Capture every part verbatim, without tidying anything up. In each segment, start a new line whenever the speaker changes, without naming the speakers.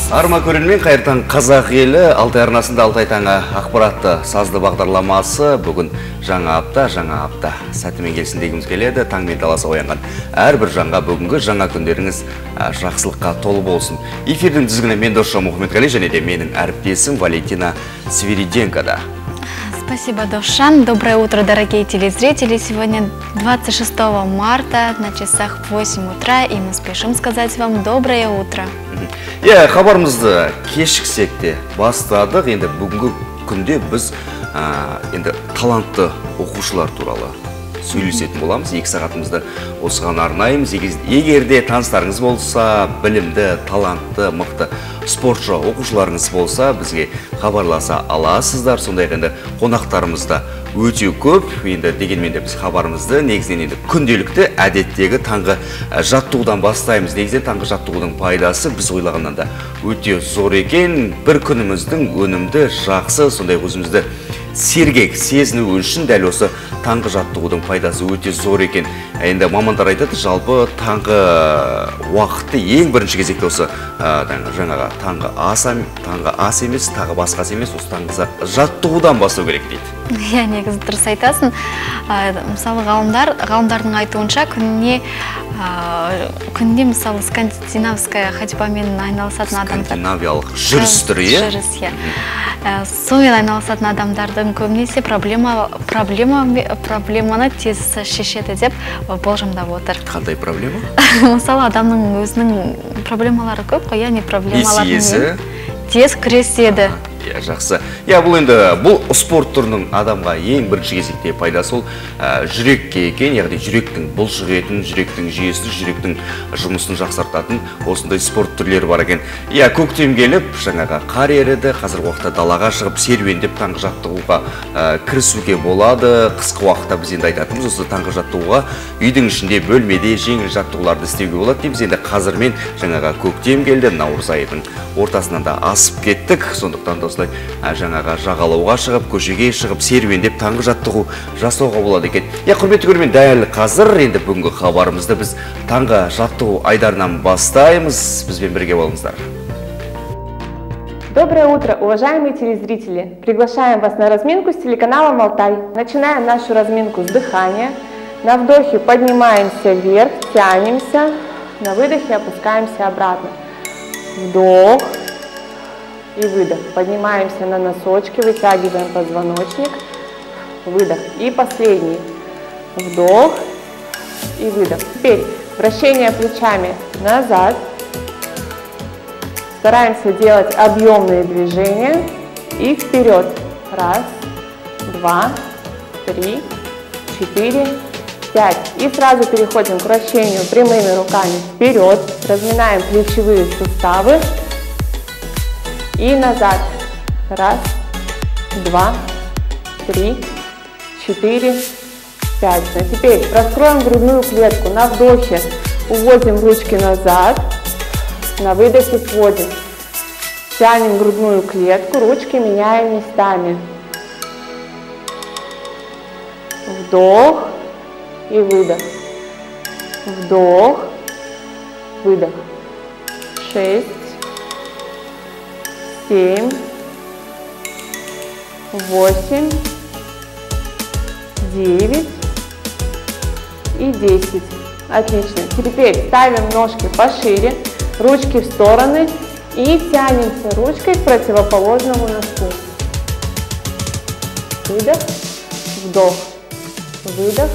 Арма көрермен, қайыртан қазақ елі Алтай арнасында Алтай таңы ақпаратты сазды бағдарламасы бүгін жаңа апта, жаңа апта сәтімен келсін дегіміз келеді. Таңмен таласа оянған әрбір жанға бүгінгі жаңа күндеріңіз жақсылыққа толы болсын. Эфирдің тізгіні мен Досжан Мұхаммедқали және де менің әріптесім Валентина Свириденкода.
Спасибо, Досжан. Доброе утро, дорогие телезрители. Сегодня двадцать шестого марта, на часах восемь утра, и мы спешим сказать вам доброе утро.
Я хабарымызды кешіксек те бастадық. Енді бүгінгі күнде біз енді талантты оқушылар туралы сөйлесетін боламыз. Екі сағатымызды осыған арнаймыз. Егерде таныстарыңыз болса, білімді, талантты, мықты спортшы оқушыларыңыз болса, бізге хабарласа аласыздар. Сондай енді қонақтарымызда өте көп. Енді дегенмен де біз хабарымызды негізінен енді күнделікті әдеттегі таңғы жаттығудан бастаймыз. Негізінен таңғы жаттығудың пайдасы біз ойлағаннан да өте зор екен. Бір күніміздің өнімді, жақсы, сондай өзімізді сергек сезіну үшін дәл осы таңғы жаттығудың пайдасы өте зор екен. Енді мамандар айтады, жалпы таңғы уақытты ең бірінші кезекте осы жаңаға таңғы ас, таңғы ас емес, тағы басқасы емес, осы таңғы жаттығудан бастау керек дейді.
Я негізі дұрыс айтасың. Мысалы ғалымдар, ғалымдардың айтуынша күніне күнде мысалы скандинавская ходьбамен айналысатын адамдар.
Скандинавиялық жүріс түрі, е?
Жүріс, е. Сонымен айналысатын адамдардың көбінесе проблема, проблема, проблеманы тез шешеді деп болжамдап отыр.
Қандай проблема?
Мысалы адамның өзінің проблемалары көп қой, яғни проблемаларымен тез күреседі.
Жақсы. Я, бұл енді бұл спорт түрінің адамға ең бірінші кезекте пайдасы ол жүрекке екен, яғни жүректің бұлшық етін, жүректің жүйесін, жүректің жұмысын жақсартатын осындай спорт түрлері бар екен. Я, көктем келіп, жаңаға қар еріді, қазір уақытта далаға шығып серуендеп таңғы жаттығуға кірісуге болады. Қысқы уақытта біз енді айтатынымыз осы таңғы жаттығуға үйдің ішінде бөлмеде жеңіл жаттығуларды істеуге болады дейміз. Енді қазір мен жаңаға көктем келді, наурыз айының ортасынан да асып кеттік. Сондықтан да жаңаға жағалауға шығып, көшеге шығып, серуендеп таңғы жаттығу жасауға болады екен. Я, құрметті көрермен, дәл қазір енді бүгінгі хабарымызды біз таңғы жаттығу айдарынан бастаймыз. Бізбен бірге болыңыздар.
Доброе утро, уважаемые телезрители! Приглашаем вас на разминку с телеканалом Алтай. Начинаем нашу разминку с дыхания. На вдохе поднимаемся вверх, тянемся. На выдохе опускаемся обратно. Вдох. И выдох. Поднимаемся на носочки, вытягиваем позвоночник. Выдох. И последний. Вдох и выдох. Теперь вращение плечами назад. Стараемся делать объемные движения. И вперед. Раз, два, три, четыре, пять. И сразу переходим к вращению прямыми руками вперед. Разминаем плечевые суставы. И назад. Раз, два, три, четыре, пять. А теперь раскроем грудную клетку. На вдохе уводим ручки назад. На выдохе сводим. Тянем грудную клетку. Ручки меняем местами. Вдох и выдох. Вдох, выдох. Шесть. Семь, восемь, девять и десять. Отлично. Теперь ставим ножки пошире, ручки в стороны и тянемся ручкой к противоположному носку. Выдох, вдох, выдох,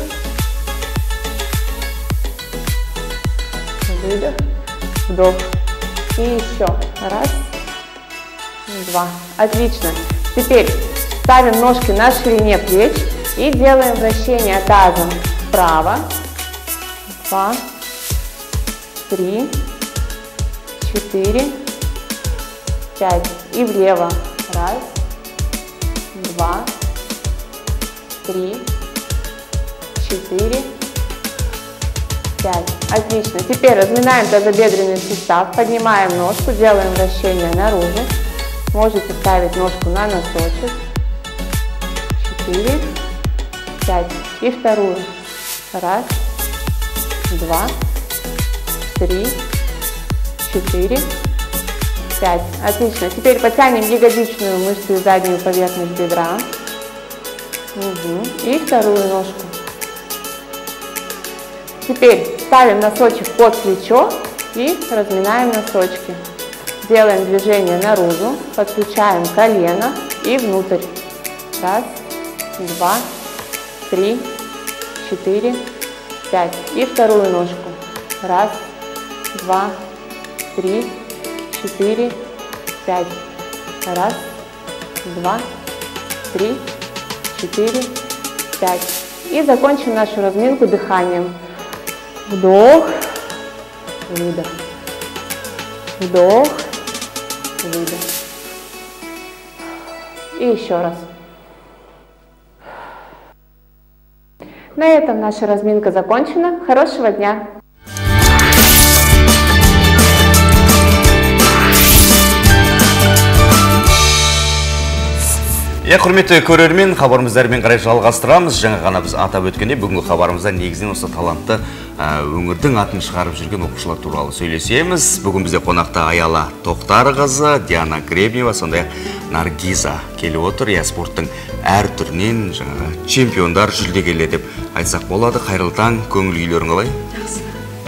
выдох, вдох. И еще раз. Два. Отлично. Теперь ставим ножки на ширине плеч и делаем вращение тазом вправо. Два, три, четыре, пять. И влево. Раз, два, три, четыре, пять. Отлично. Теперь разминаем тазобедренный сустав, поднимаем ножку, делаем вращение наружу. Можете ставить ножку на носочек. Четыре, пять. И вторую. Раз, два, три, четыре, пять. Отлично. Теперь потянем ягодичную мышцу и заднюю поверхность бедра. Угу. И вторую ножку. Теперь ставим носочек под плечо и разминаем носочки. Делаем движение наружу, подключаем колено и внутрь. Раз, два, три, четыре, пять. И вторую ножку. Раз, два, три, четыре, пять. Раз, два, три, четыре, пять. И закончим нашу разминку дыханием. Вдох, выдох. Вдох, выдох. И еще раз. На этом наша разминка закончена. Хорошего дня!
Я құрметті көрермен, хабарымыздармен қарай жалғастырамыз. Жаңа ғана біз атап өткенде бүгінгі хабарымызда негізінен осы талантты өңірдің атын шығарып жүрген оқушылар туралы сөйлесеміз. Бүгін бізде қонақта Аяла Тоқтарқызы, Диана Гребнева, сондай Наргиза келіп отыр. Я спорттың әр түрінен жаңағы чемпиондар, жүлдегерлер деп айтсақ болады. Қайырлы таң, көңіл күйлерің қалай?
Жақсы.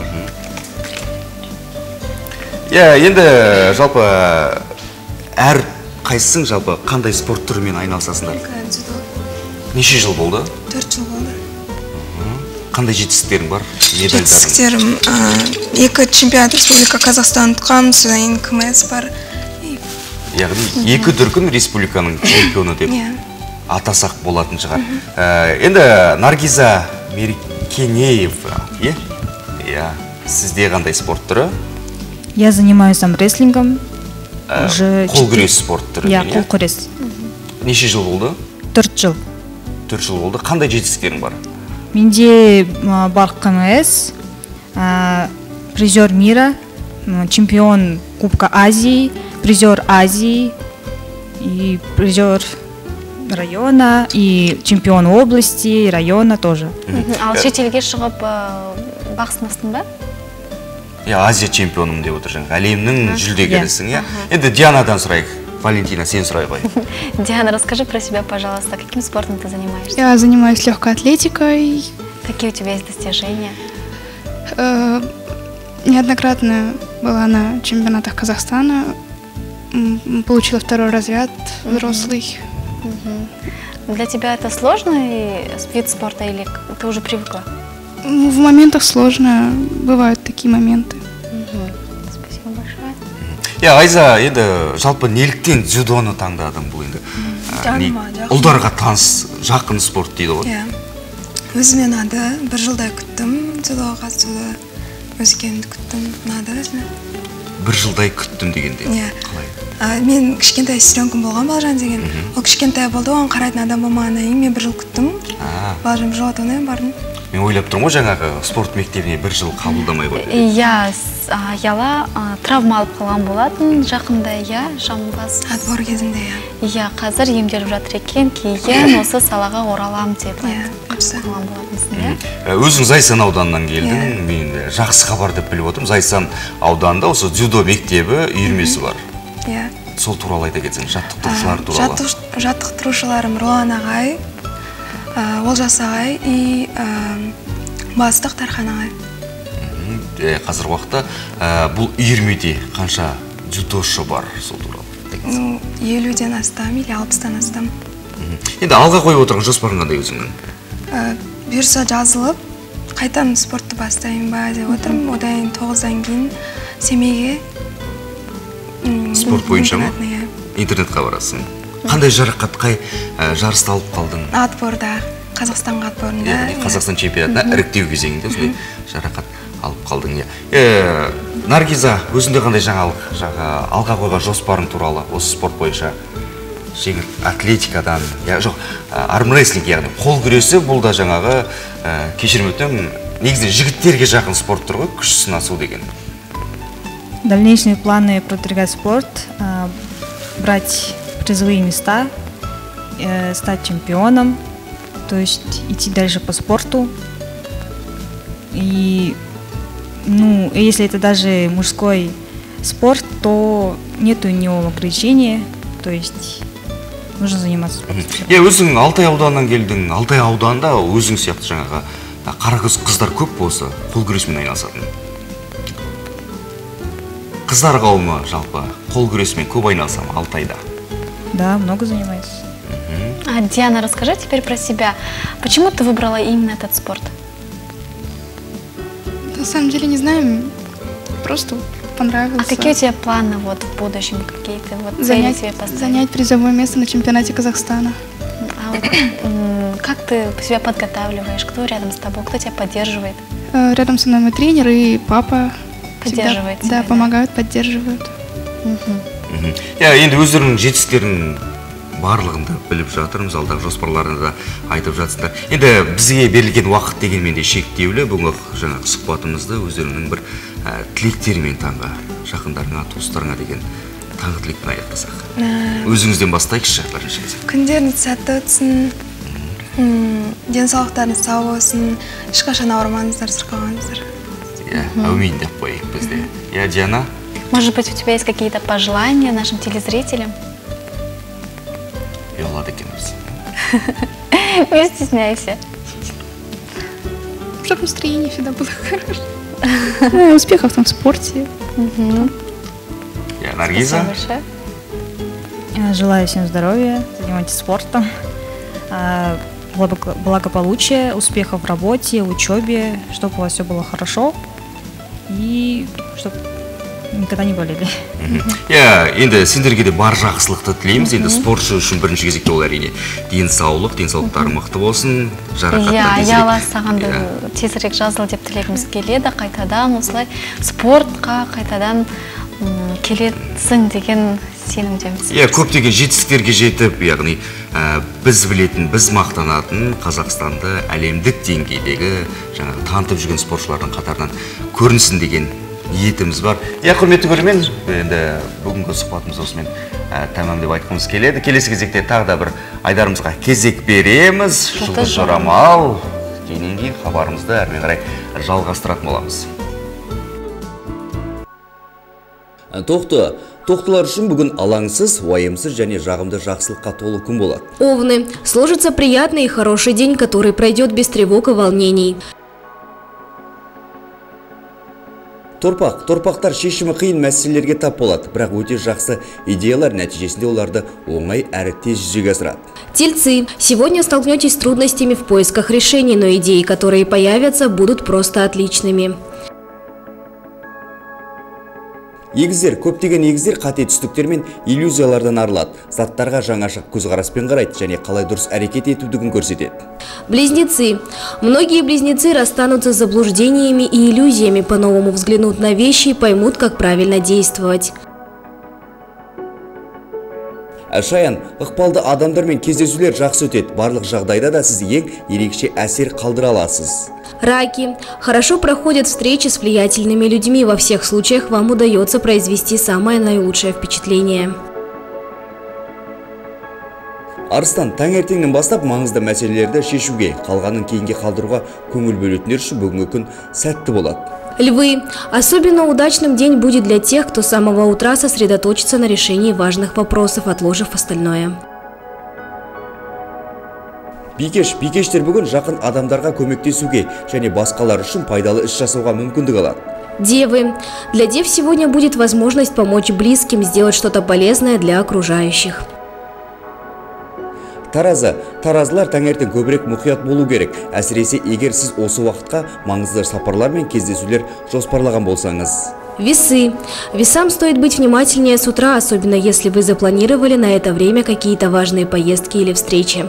Я енді жалпы әр қайсың жалпы қандай спорт түрімен айналысасыңдар?
Дзюдо.
Неше жыл болды?
төрт жыл болды.
Қандай жетістіктерің бар? Медальдарың?
Жетістіктерім екі чемпионат республика Қазақстан ұтқам, содан кейін КМС бар.
Яғни екі дүркін республиканың чемпионы деп атасақ болатын шығар. Енді Наргиза Меркенеева, сізде қандай спорт түрі?
Я занимаюсь рестлингом.
Қол күрес спорт түрі?
Я, қол күрес.
Неше жыл болды?
төрт жыл.
төрт жыл болды. Қандай жетістіктерің бар?
Менде бар КМС, призер мира, чемпион Кубка Азии, призер Азии, и призер района, и чемпион области, и района тоже.
Ал шетелге шығып бақ сынастың ба?
Азия чемпионым деп отыр жаңағы. Әлемнің жүлдегерісің. Енді Дианадан сұрайық. Валентина, сен сұрай ғой.
Диана, расскажи про себя, пожалуйста. Каким спортом ты занимаешься?
Я занимаюсь легкой атлетикой.
Какие у тебя есть достижения?
Неоднократно была на чемпионатах Казахстана. Получила второй разряд взрослый.
Для тебя это сложный вид спорта или ты уже привыкла?
В моментах сложно, бывают такие моменты.
Спасибо большое.
Я Айза, енді жалпы неліктен дзюдоны таңдадың бұл енді? Ұлдарға таныс, жақын спорт дейді ғой?
Өзіме ұнады, бір жылдай күттім, дзюдоға қатысуды, өзгенді күттім, ұнады өзіме.
Бір жылдай күттім дегенде? Қалай?
Мен кішкентай сестренкім болған Балжан деген. Ол кішкентай болды, оған қарайтын адам болмағаннан кейін мен бір жыл күттім. Балжан бір жыл атауынан бардым.
Мен ойлап тұрмын ғой, жаңағы спорт мектебіне бір жыл қабылдамай қойды.
Иә, Аяла травма алып қалған болатын, жақында, иә, жамбас.
Отбор кезінде, иә.
Иә, қазір емделіп жатыр екен, кейін осы салаға оралам деп қалған болатынсың, иә.
Өзің Зайсан ауданынан келдің, мен жақсы хабар деп біліп отырмын. Зайсан ауданында осы дзюдо мектебі үйірмесі бар.
Иә.
Сол туралы айта кетсең, жаттықтырушылар туралы.
Жаттықтырушыларым Ролан ағай, Олжас ағай и бастық Тархан ағай.
Қазір уақытта бұл үйірмеде қанша дзюдошы бар сол туралы?
елуден астам или алпыстан астам.
Енді алға қойып отырған жоспарың қандай өзіңнің?
Бұйырса жазылып, қайтадан спортты бастайын ба деп отырмын. Одан тоғыздан кейін Семейге.
Спорт бойынша ма? Интернетқа барасың. Қандай жарақат, қай жарысты алып қалдың?
Атборда, Қазақстанға атборында.
Қазақстан чемпионатына іріктеу кезеңінде осындай жарақат алып қалдың. Наргиза, өзіңде қандай жаңалық, алға қойған жоспарың туралы осы спорт бойынша? Жеңіл атлетикадан, жоқ, армрестлинг, яғни қол күресі, бұл да жаңағы кешірім өтінемін, негізінен жігіттерге жақын спорт тұр ғой, күш сынасу деген.
Дальнейшие планы продвигать спорт, брать призовые места, стать чемпионом, то есть идти дальше по спорту. И, ну, если это даже мужской спорт, то нету ни ограничения, то есть нужно заниматься спортом.
Е, өзің Алтай ауданынан келдің. Алтай ауданында өзің сияқты жаңағы қара көз қыздар көп болса, қол күресімен айналысатын. Қыздар қауымы жалпы қол күресімен көп айналыса ма Алтайда?
Да, много занимается.
А, Диана, расскажи теперь про себя. Почему ты выбрала именно этот спорт?
На самом деле не знаю, просто понравился.
А какие у тебя планы вот в будущем? Какие-то вот цели
занять,
себе поставить?
занять призовое место на чемпионате Казахстана.
А вот, м, как ты себя подготавливаешь? Кто рядом с тобой? Кто тебя поддерживает?
Э, Рядом со мной мой тренер и папа. всегда,
Поддерживает тебя,
да,
да?
помогают, поддерживают.
Я енді өздерінің жетістіктерін барлығында біліп жатырмыз, алдағы жоспарларында да айтып жатсыңдар. Енді бізге берілген уақыт дегенмен де шектеулі. Бүгінгі жаңағы сұхбатымызды өздерінің бір ә, тілектерімен таңға, жақындарыңа, туыстарыңа деген таңғы тілекпен аяқтасақ. Өзіңізден бастайықшы бірінші кезек.
Күндеріңіз сәтті өтсін, м, денсаулықтарыңыз сау болсын, ешқашан ауырмаңыздар, сырқамаңыздар.
Иә, әумин деп қойайық бізде. Иә, Диана?
Может быть, у тебя есть какие-то пожелания нашим телезрителям?
Ұялады екенбіз.
Не стесняйся.
Чтобы настроение всегда было хорошее. Успехов там в спорте.
Я, Наргиза?
Спасибо большое.
Желаю всем здоровья, занимайтесь спортом, а, благо- благополучия, успехов в работе, учебе, чтобы у вас все было хорошо и чтобы никогда не болели.
Иә, енді сендерге де бар жақсылықты тілейміз. Енді спортшы үшін бірінші кезекте ол әрине денсаулық, денсаулықтары мықты болсын, жарақаттан
Иә,
тезірек-
Аяла саған да
Иә.
тезірек жазыл деп тілегіміз келеді. Қайтадан осылай спортқа қайтадан м, келесің деген сенімдеміз.
Иә, көптеген жетістіктерге жетіп, яғни ә, біз білетін, біз мақтанатын Қазақстанды әлемдік деңгейдегі жаңағы танытып жүрген спортшылардың қатарынан көрінсін деген ниетіміз бар. Иә, құрметті көрермен, енді бүгінгі сұхбатымыз осымен ә, тәмам деп айтқымыз келеді. Келесі кезекте тағы да бір айдарымызға кезек береміз. Жұлдыз жорамал. Кейіннен кейін хабарымызды әрмен қарай жалғастыратын боламыз. Тоқты, тоқтылар үшін бүгін алаңсыз, уайымсыз және жағымды жақсылыққа толы күн болады.
Овны. Сложится приятный и хороший день, который пройдет без тревог и волнений.
Торпақ, торпақтар шешімі қиын мәселелерге тап болады, бірақ өте жақсы идеялар нәтижесінде оларды оңай әрі тез жүзеге асырады.
Тельцы. Сегодня столкнетесь с трудностями в поисках решений, но идеи, которые появятся, будут просто отличными.
Егіздер, көптеген егіздер қате түстіктер мен иллюзиялардан арылады. Заттарға жаңаша көзқараспен қарайды және қалай дұрыс әрекет етудігін көрсетеді.
Близнецы. Многие близнецы расстанутся с заблуждениями и иллюзиями, по-новому взглянут на вещи и поймут, как правильно действовать.
Шаян, ықпалды адамдармен кездесулер жақсы өтеді. Барлық жағдайда да сіз ең ерекше әсер қалдыра аласыз.
Раки. Хорошо проходят встречи с влиятельными людьми. Во всех случаях вам удается произвести самое наилучшее впечатление.
Арыстан, таңертеңнен бастап маңызды мәселелерді шешуге, қалғанын кейінге қалдыруға көңіл бөлетіндер үшін бүгінгі күн сәтті болады.
Львы. Особенно удачным день будет для тех, кто с самого утра сосредоточится на решении важных вопросов, отложив остальное.
Бикеш, бикештер бүгін жақын адамдарға көмектесуге және басқалар үшін пайдалы іс жасауға мүмкіндік алады.
Девы. Для дев сегодня будет возможность помочь близким сделать что-то полезное для окружающих.
Таразы, таразылар таңертең көбірек мұқият болу керек. Әсіресе егер сіз осы уақытқа маңызды сапарлар мен кездесулер жоспарлаған болсаңыз.
Весы. Весам стоит быть внимательнее с утра, особенно если вы запланировали на это время какие-то важные поездки или встречи.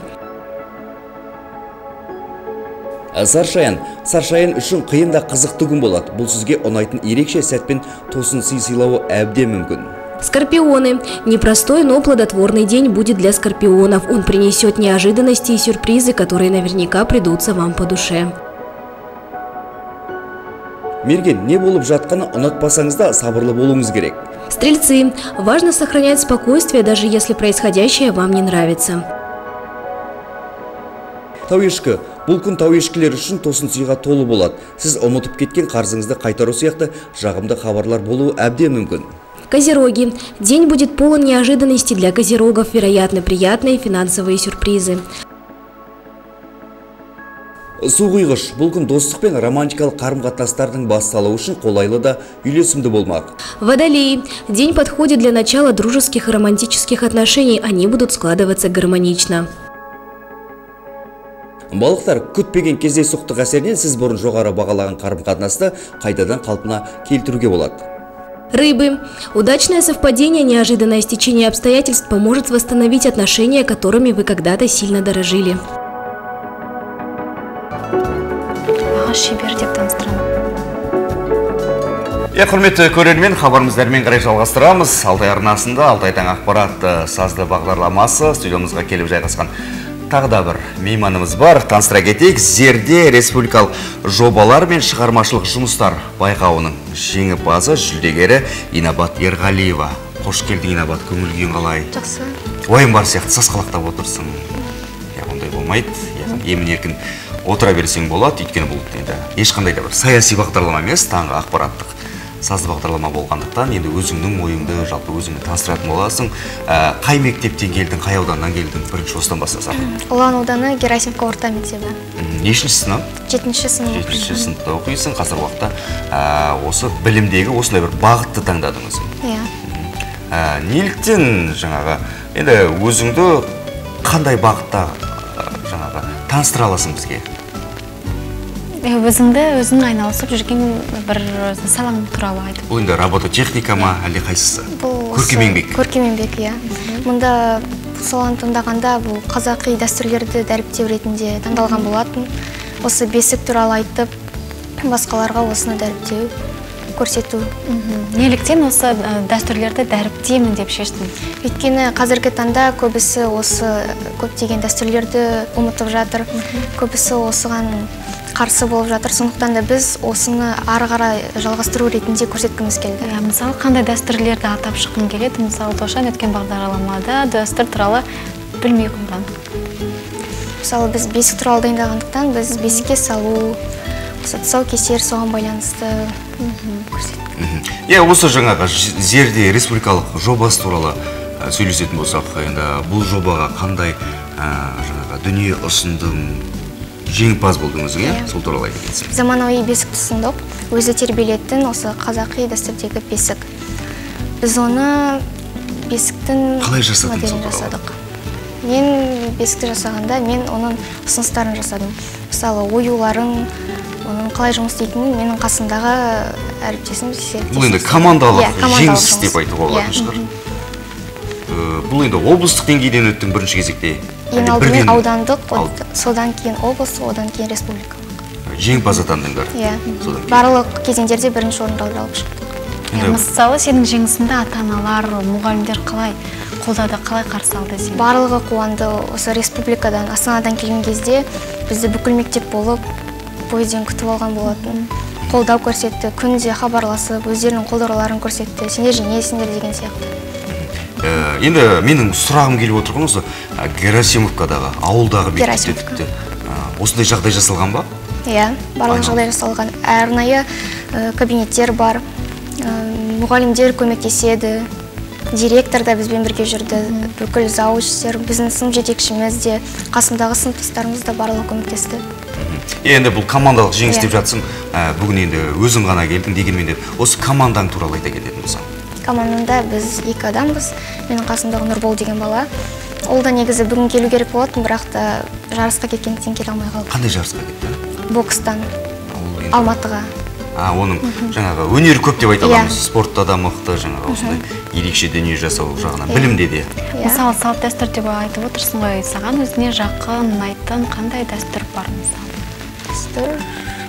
Саршаян, Саршаян үшін қиын да қызықты күн болады. Бұл сізге ұнайтын ерекше сәтпен тосын сый сыйлауы әбден мүмкін.
Скорпионы. Непростой, но плодотворный день будет для скорпионов. Он принесет неожиданности и сюрпризы, которые наверняка придутся вам по душе.
Мерген, не болып жатқаны ұнатпасаңыз да сабырлы болуыңыз керек.
Стрельцы. Важно сохранять спокойствие, даже если происходящее вам не нравится.
Тауешкі, бұл күн тауешкілер үшін тосын сыйға толы болады. Сіз ұмытып кеткен қарзыңызды қайтару сияқты жағымды хабарлар болуы әбден мүмкін.
Козероги. День будет полон неожиданностей для козерогов, вероятно, приятные финансовые сюрпризы.
Су құйғыш, бұл күн достық пен романтикалық қарым-қатынастардың басталуы үшін қолайлы да үйлесімді болмақ.
Водолеи. День подходит для начала дружеских и романтических отношений. Они будут складываться гармонично.
Балықтар, күтпеген кездейсоқтық әсерінен сіз бұрын жоғары бағалаған қарым-қатынасты қайтадан қалпына келтіруге болады.
Рыбы. Удачное совпадение, неожиданное стечение обстоятельств поможет восстановить отношения, которыми вы когда-то сильно дорожили.
Шебер деп таныстырамын.
Е, құрметті көрермен, хабарымыздармен қарай жалғастырамыз. Алтай арнасында Алтай таң ақпаратты сазды бағдарламасы студиямызға келіп жайғасқан тағы да бір мейманымыз бар. Таныстыра кетейік, Зерде республикалық жобалар мен шығармашылық жұмыстар байқауының жеңімпазы, жүлдегері Инабат Ерғалиева. Қош келдің, Инабат, көңіл күйің қалай?
Жақсы.
Ойын бар сияқты сасқалақтап отырсың. Я, ондай болмайды. Емін еркін отыра берсең болады, өйткені бұл енді ешқандай да бір саяси бағдарлама емес, таңғы ақпараттық сазды бағдарлама болғандықтан енді өзіңнің ойыңды, жалпы өзіңді таныстыратын боласың. Қай мектептен келдің, қай ауданнан келдің? Бірінші осыдан бастасақ.
Ұлан ауданы Герасимовка орта мектебі.
Нешінші сынып?
Жетінші сынып.
Жетінші сыныпта оқисың. Қазір уақытта осы білімдегі осындай бір бағытты таңдадыңыз.
Иә.
Неліктен жаңағы енді өзіңді қандай бағытта жаңағы таныстыра аласың бізге?
Өзіңді өзің айналысып жүрген бір салаң туралы айтып.
Бұл енді робототехника ма, әлде қайсысы? Көркем еңбек.
Көркем еңбек, иә. Мұнда саланы таңдағанда бұл қазақи дәстүрлерді дәріптеу ретінде таңдалған болатын. Осы бесік туралы айтып, басқаларға осыны дәріптеу, көрсету.
Неліктен осы дәстүрлерді дәріптеймін деп шештім?
Өйткені қазіргі таңда көбісі осы көптеген дәстүрлерді ұмытып жатыр. Көбісі осыған қарсы болып жатыр. Сондықтан да біз осыны ары қарай жалғастыру ретінде көрсеткіміз келді.
Мысалы, қандай дәстүрлерді атап шыққым келеді? Мысалы, Дошан өткен бағдарламада дәстүр туралы білмей қойған.
Мысалы, біз бесік туралы дайындағандықтан біз бесікке салу, тұсаукесер соған байланысты көрсеттік.
Е, осы жаңағы Зерде республикалық жобасы туралы сөйлесетін болсақ, енді бұл жобаға қандай жаңағы дүние ұсындың, жеңімпаз болдыңыз, иә? Сол туралы айта кетсең.
Заманауи бесік ұсындық, өзі тербелетін осы қазақи дәстүрдегі бесік. Біз оны бесіктің
қалай жасадыңыз
моделін жасадық. Мен бесікті жасағанда мен оның ұсыныстарын жасадым. Мысалы, оюларын, оның қалай жұмыс істейтінін менің қасындағы әріптесім серіктесім.
Бұл енді командалық жеңіс деп айтуға болатын шығар. Бұл енді облыстық деңгейден өттің бірінші кезекте.
Ең алдымен аудандық, содан кейін облыс, одан кейін республикалық.
Жеңімпаз атандыңдар.
Иә. Барлық кезеңдерде бірінші орынды алып шықтық.
Мысалы, сенің жеңісіңді ата-аналар, мұғалімдер қалай қолдады, қалай қарсы алды сені?
Барлығы қуанды. Осы республикадан, Астанадан келген кезде бізді бүкіл мектеп болып пойыздан күтіп алған болатын. Қолдау көрсетті, күнде хабарласып, өздерінің қолдауларын көрсетті. Сендер жеңесіңдер деген сияқты.
Енді менің сұрағым келіп отырған осы Герасимовкадағы ауылдағы мектепте осындай жағдай жасалған ба?
Иә, барлық жағдай жасалған. Арнайы кабинеттер бар, мұғалімдер көмектеседі, директор да бізбен бірге жүрді, бүкіл заучтер, біздің сынып жетекшіміз де, қасымдағы сыныптастарымыз да барлығы көмектесті.
Енді бұл командалық жеңіс деп жатсың, бүгін енді өзің ғана келдің дегенмен де осы командаң туралы айта кететін болсаң.
Командада біз екі адамбыз. Менің қасымдағы Нұрбол деген бала. Ол да негізі бүгін келу керек болатын, бірақ та жарысқа кеткендіктен келе алмай қалды.
Қандай жарысқа кетті?
Бокстан, Алматыға.
Оның жаңағы өнері көп деп айта аламыз. Спортта да мықты, жаңағы осындай ерекше дүние жасау жағынан, білімде де.
Мысалы, салт дәстүр деп айтып отырсың ғой, саған өзіне жақын, ұнайтын қандай дәстүр бар мысалы?
Дәстүр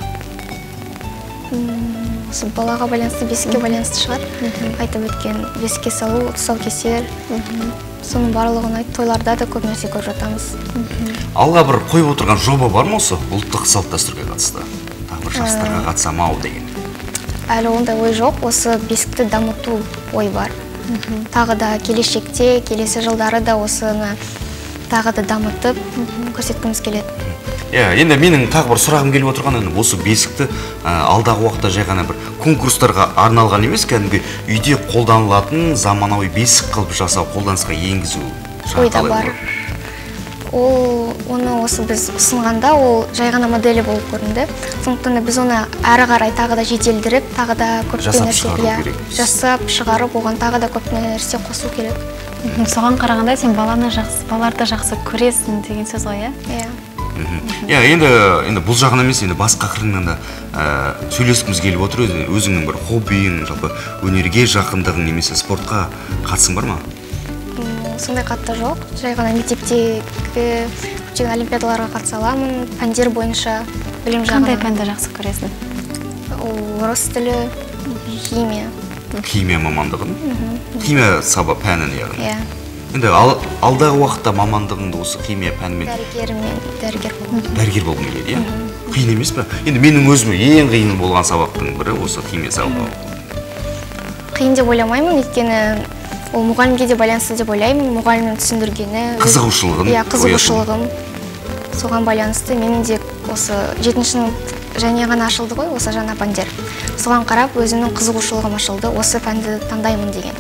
осы балаға байланысты, бесікке байланысты шығар. Айтып өткен бесікке салу, тұсаукесер, соның барлығын айт, тойларда да көп нәрсе көріп жатамыз.
Алға бір қойып отырған жоба бар ма осы ұлттық салт дәстүрге қатысты? Тағы бір жастарға қатысам ау деген.
Әлі ондай ой жоқ, осы бесікті дамыту ой бар. Тағы да келешекте, келесі жылдары да осыны тағы да дамытып көрсеткіміз келеді.
Иә, енді менің тағы бір сұрағым келіп отырған, осы бесікті алдағы уақытта жай ғана бір конкурстарға арналған емес, кәдімгі үйде қолданылатын заманауи бесік қылып жасау, қолданысқа енгізу
ойда бар. Ол оны осы біз ұсынғанда ол жай ғана моделі болып көрінді. Сондықтан біз оны әрі қарай тағы да жетілдіріп, тағы да көптеген нәрсе жасап шығарып, оған тағы да көптеген нәрсе қосу керек.
Соған қарағанда сен баланы жақсы, балаларды жақсы көресің деген сөз ғой, иә?
Иә, енді енді бұл жағынан емес, енді басқа қырынан да сөйлескіміз келіп отыр. Өзіңнің бір хоббиің, жалпы өнерге жақындығың немесе спортқа қатысың бар ма?
Сондай қатты жоқ. Жай ғана мектептегі көптеген олимпиадаларға қатыса аламын, пәндер бойынша білім жағынан.
Қандай пәнді жақсы көресің?
Орыс тілі, химия.
Химия мамандығын? Химия сабақ пәнін яғни?
Иә.
Енді алдағы уақытта мамандығыңды осы химия пәнімен
дәрігер болғым.
Дәрігер болғым келеді, иә? Қиын емес пе? Енді менің өзіме ең қиын болған сабақтың бірі осы химия сабағы.
Қиын деп ойламаймын, өйткені ол мұғалімге де байланысты деп ойлаймын. Мұғалімнің түсіндіргені,
қызығушылығым,
иә, қызығушылығым соған байланысты. Менің де осы жетіншінің және ғана ашылды ғой, осы жаңа пәндер. Соған қарап өзімнің қызығушылығым ашылды, осы пәнді таңдаймын деген.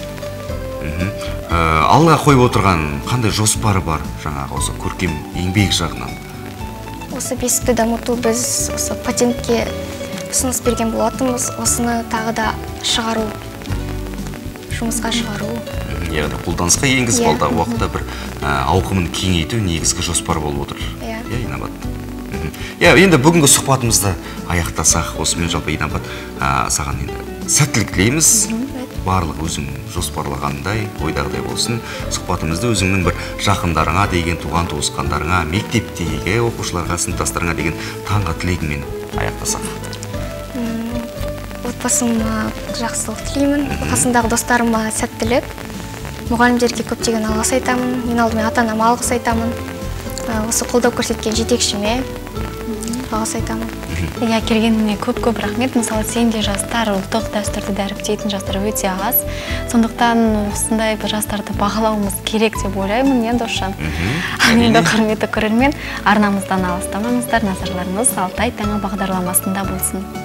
Алға қойып отырған қандай жоспары бар жаңағы осы көркем еңбек жағынан?
Осы бесікті дамыту біз осы патентке ұсыныс берген болатынбыз. Осыны тағы да шығару, жұмысқа шығару.
Яғни қолданысқа енгізіп алдағы уақытта бір ауқымын кеңейту негізгі жоспар болып отыр.
Иә,
Инабат. Иә, енді бүгінгі сұхбатымызды аяқтасақ, осымен жалпы Инабат саған енді сәттілік тілейміз. Барлық өзің жоспарлағандай, ойдағыдай болсын. Сұхбатымызды өзіңнің бір жақындарыңа деген, туған туысқандарыңа, мектептегі оқушыларға, сыныптастарыңа деген таңғы тілегіңмен аяқтасақ.
Отбасыма жақсылық тілеймін, қасымдағы достарыма сәттілік, мұғалімдерге көптеген алғыс айтамын, мен алдымен ата-анама алғыс айтамын, осы қолдау көрсеткен жетекшіме алғыс айтамын.
Иә, келгеніңе көп-көп рахмет. Мысалы, сен де жастар, ұлттық дәстүрді дәріптейтін жастар өте аз. Сондықтан осындай бір жастарды бағалауымыз керек деп ойлаймын, не Досжан? Енді құрметті көрермен, арнамыздан алыстамаңыздар, назарларыңыз Алтай таңы бағдарламасында болсын.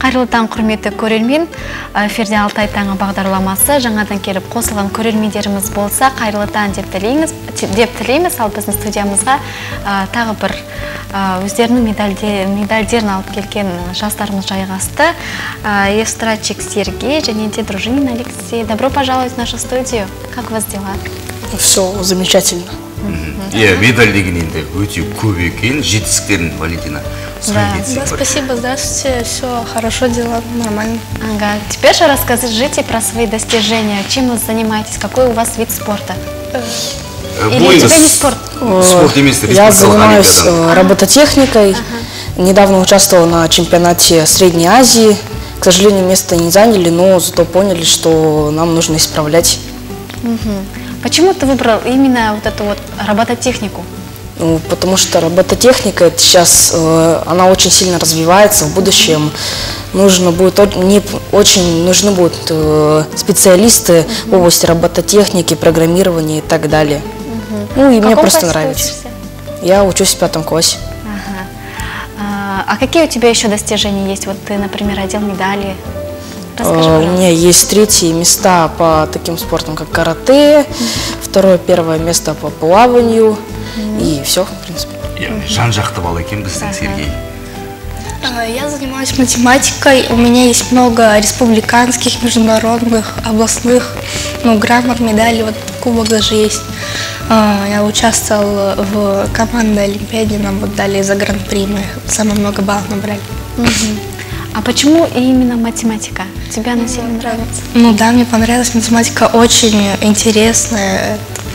Қайырлы таң, құрметті көрермен. Эфирде Алтай таңы бағдарламасы. Жаңадан келіп қосылған көрермендеріміз болса, қайырлы таң деп тілейміз, деп тілейміз. Ал біздің студиямызға тағы бір өздерінің медальдерін алып келген жастарымыз жайғасты. Евстратчик Сергей және де Дружинин Алексей. Добро пожаловать в нашу студию. Как у вас дела?
Все замечательно.
Иә, медаль деген енді өте көп екен, жетістіктерін Валентина.
Да, да, спасибо, здравствуйте, все хорошо, дела нормально.
Ага, теперь же расскажите про свои достижения. Чем вы занимаетесь, какой у вас вид спорта? Или у тебя не спорт?
Спорт емес,
Я занимаюсь робототехникой. Недавно участвовал на чемпионате Средней Азии. К сожалению, место не заняли, но зато поняли, что нам нужно исправлять.
Почему ты выбрал именно вот эту вот робототехнику?
Ну, потому что робототехника это сейчас, э, она очень сильно развивается. В будущем нужно будет, не, очень нужны будут э, специалисты uh-huh. в области робототехники, программирования и так далее. Uh-huh. Ну и мне просто нравится. Учишься? Я учусь в пятом классе.
Ага. А, а какие у тебя еще достижения есть? Вот ты, например, одел медали. Расскажи,
uh, у меня есть третьи места по таким спортам, как карате, uh-huh. второе, первое место по плаванию. И все, в принципе.
Жан-жақты бала екен біздің Сергей.
Я занимаюсь математикой. У меня есть много республиканских, международных, областных, ну, грамот, медалей, вот кубок даже есть. Я участвовал в командной олимпиаде, нам вот дали за гран-при, мы самое много баллов набрали.
А почему именно математика? Тебе она сильно нравится?
Ну да, мне понравилась математика, очень интересная.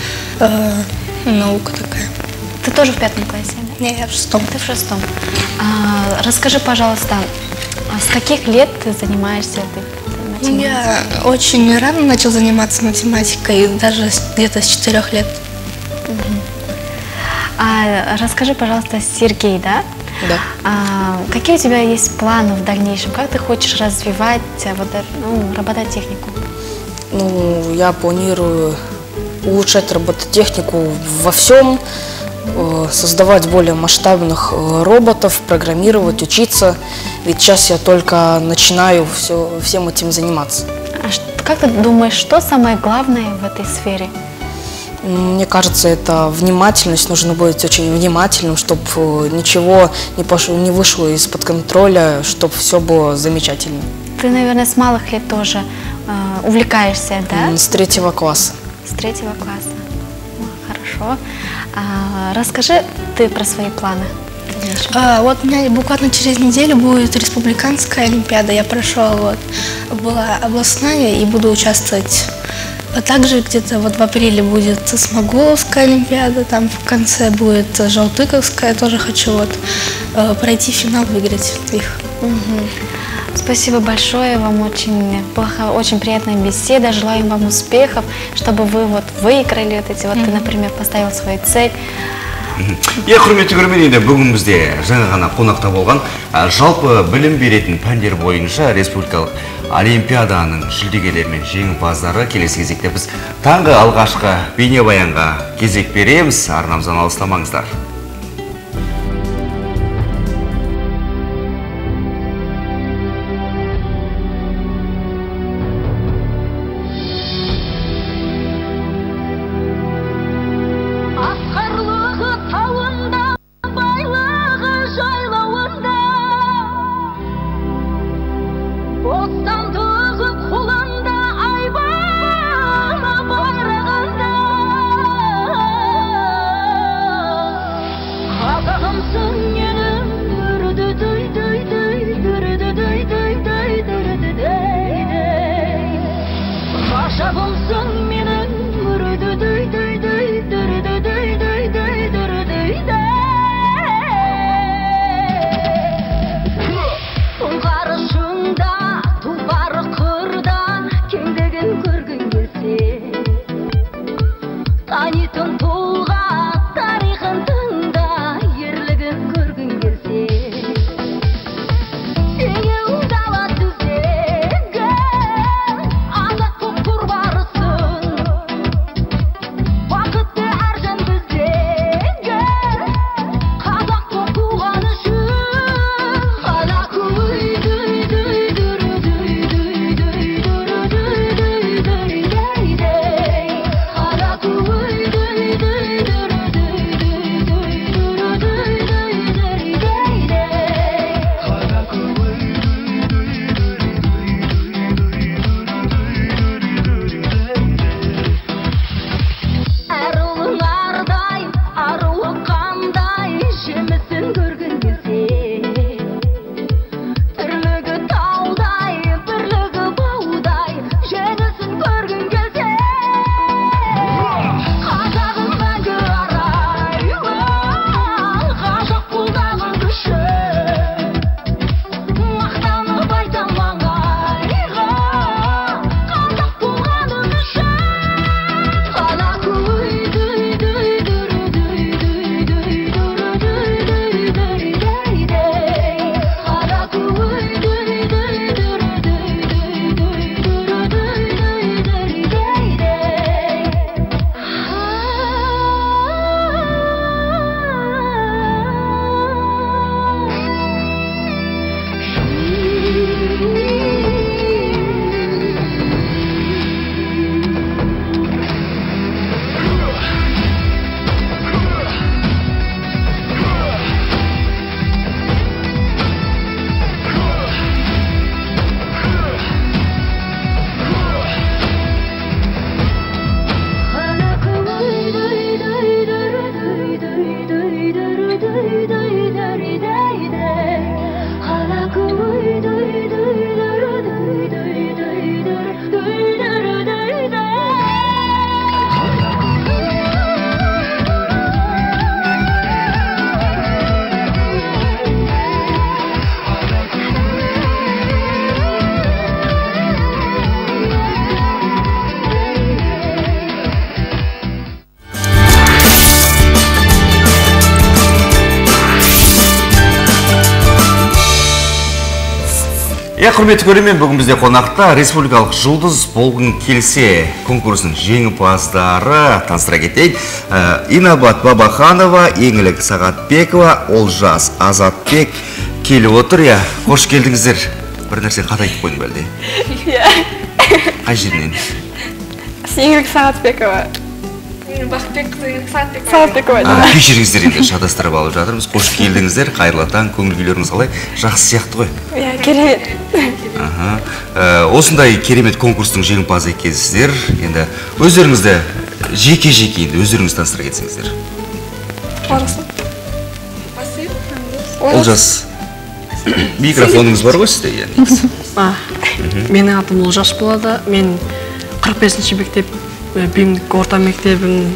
Наука такая.
Ты тоже в пятом классе? Да?
Не, я в шестом.
Ты в шестом. А, расскажи, пожалуйста, с каких лет ты занимаешься этой математикой?
Я очень рано начал заниматься математикой, даже где-то с четырех лет.
Угу. А, расскажи, пожалуйста, Сергей, да?
Да.
А, какие у тебя есть планы в дальнейшем? Как ты хочешь развивать вот, ну, робототехнику?
Ну, я планирую улучшать робототехнику во всем, создавать более масштабных роботов, программировать, учиться. Ведь сейчас я только начинаю все, всем этим заниматься.
А как ты думаешь, что самое главное в этой сфере?
Мне кажется, это внимательность. Нужно быть очень внимательным, чтобы ничего не, пошло, не вышло из-под контроля, чтобы все было замечательно.
Ты, наверное, с малых лет тоже э, увлекаешься, да?
С третьего класса.
С третьего класса. Ну, хорошо. А, расскажи ты про свои планы.
А, вот у меня буквально через неделю будет республиканская олимпиада. Я прошел, вот, была областная и буду участвовать. А также где-то вот в апреле будет Смоголовская олимпиада, там в конце будет Жалтыковская. Тоже хочу вот пройти финал, выиграть их.
Угу. Спасибо большое, вам очень, очень приятная беседа, желаем вам успехов, чтобы вы вот выиграли вот эти, вот ты, например, поставил свою цель.
Иә, құрметті көрермен, бүгін бізде жаңа ғана қонақта болған жалпы білім беретін пәндер бойынша республикалық олимпиаданың жүлдегерлері мен жеңімпаздары келесі кезекте біз таңғы алғашқы бейнебаянға кезек береміз, арнамыздан алыстамаңыздар. Е, құрметті көрермен, бүгін бізде қонақта республикалық жұлдыз болғың келсе конкурсының жеңімпаздары таныстыра кетейік. Инабат Бабаханова, Еңлік Сағатбекова, Олжас Азатбек келіп отыр. Я, қош келдіңіздер. Бір нәрсе қат айтып қойдың бәлде. Қай жерінен?
Еңлік Сағатбекова. Сағатбекова.
Кешіріңіздер, енді шатастырып алып жатырмыз. Қош келдіңіздер, қайырлы таң, көңіл күйлеріңіз қалай? Жақсы сияқты ғой.
Иә, керемет.
Осындай керемет конкурстың жеңімпазы екенсіздер. Енді өздеріңізді жеке-жеке енді өздеріңіз таныстыра кетсеңіздер. Олжас, микрофоныңыз бар ғой сізде?
Менің атым Олжас болады. Мен қырық бесінші мектеп бейімдік орта мектебін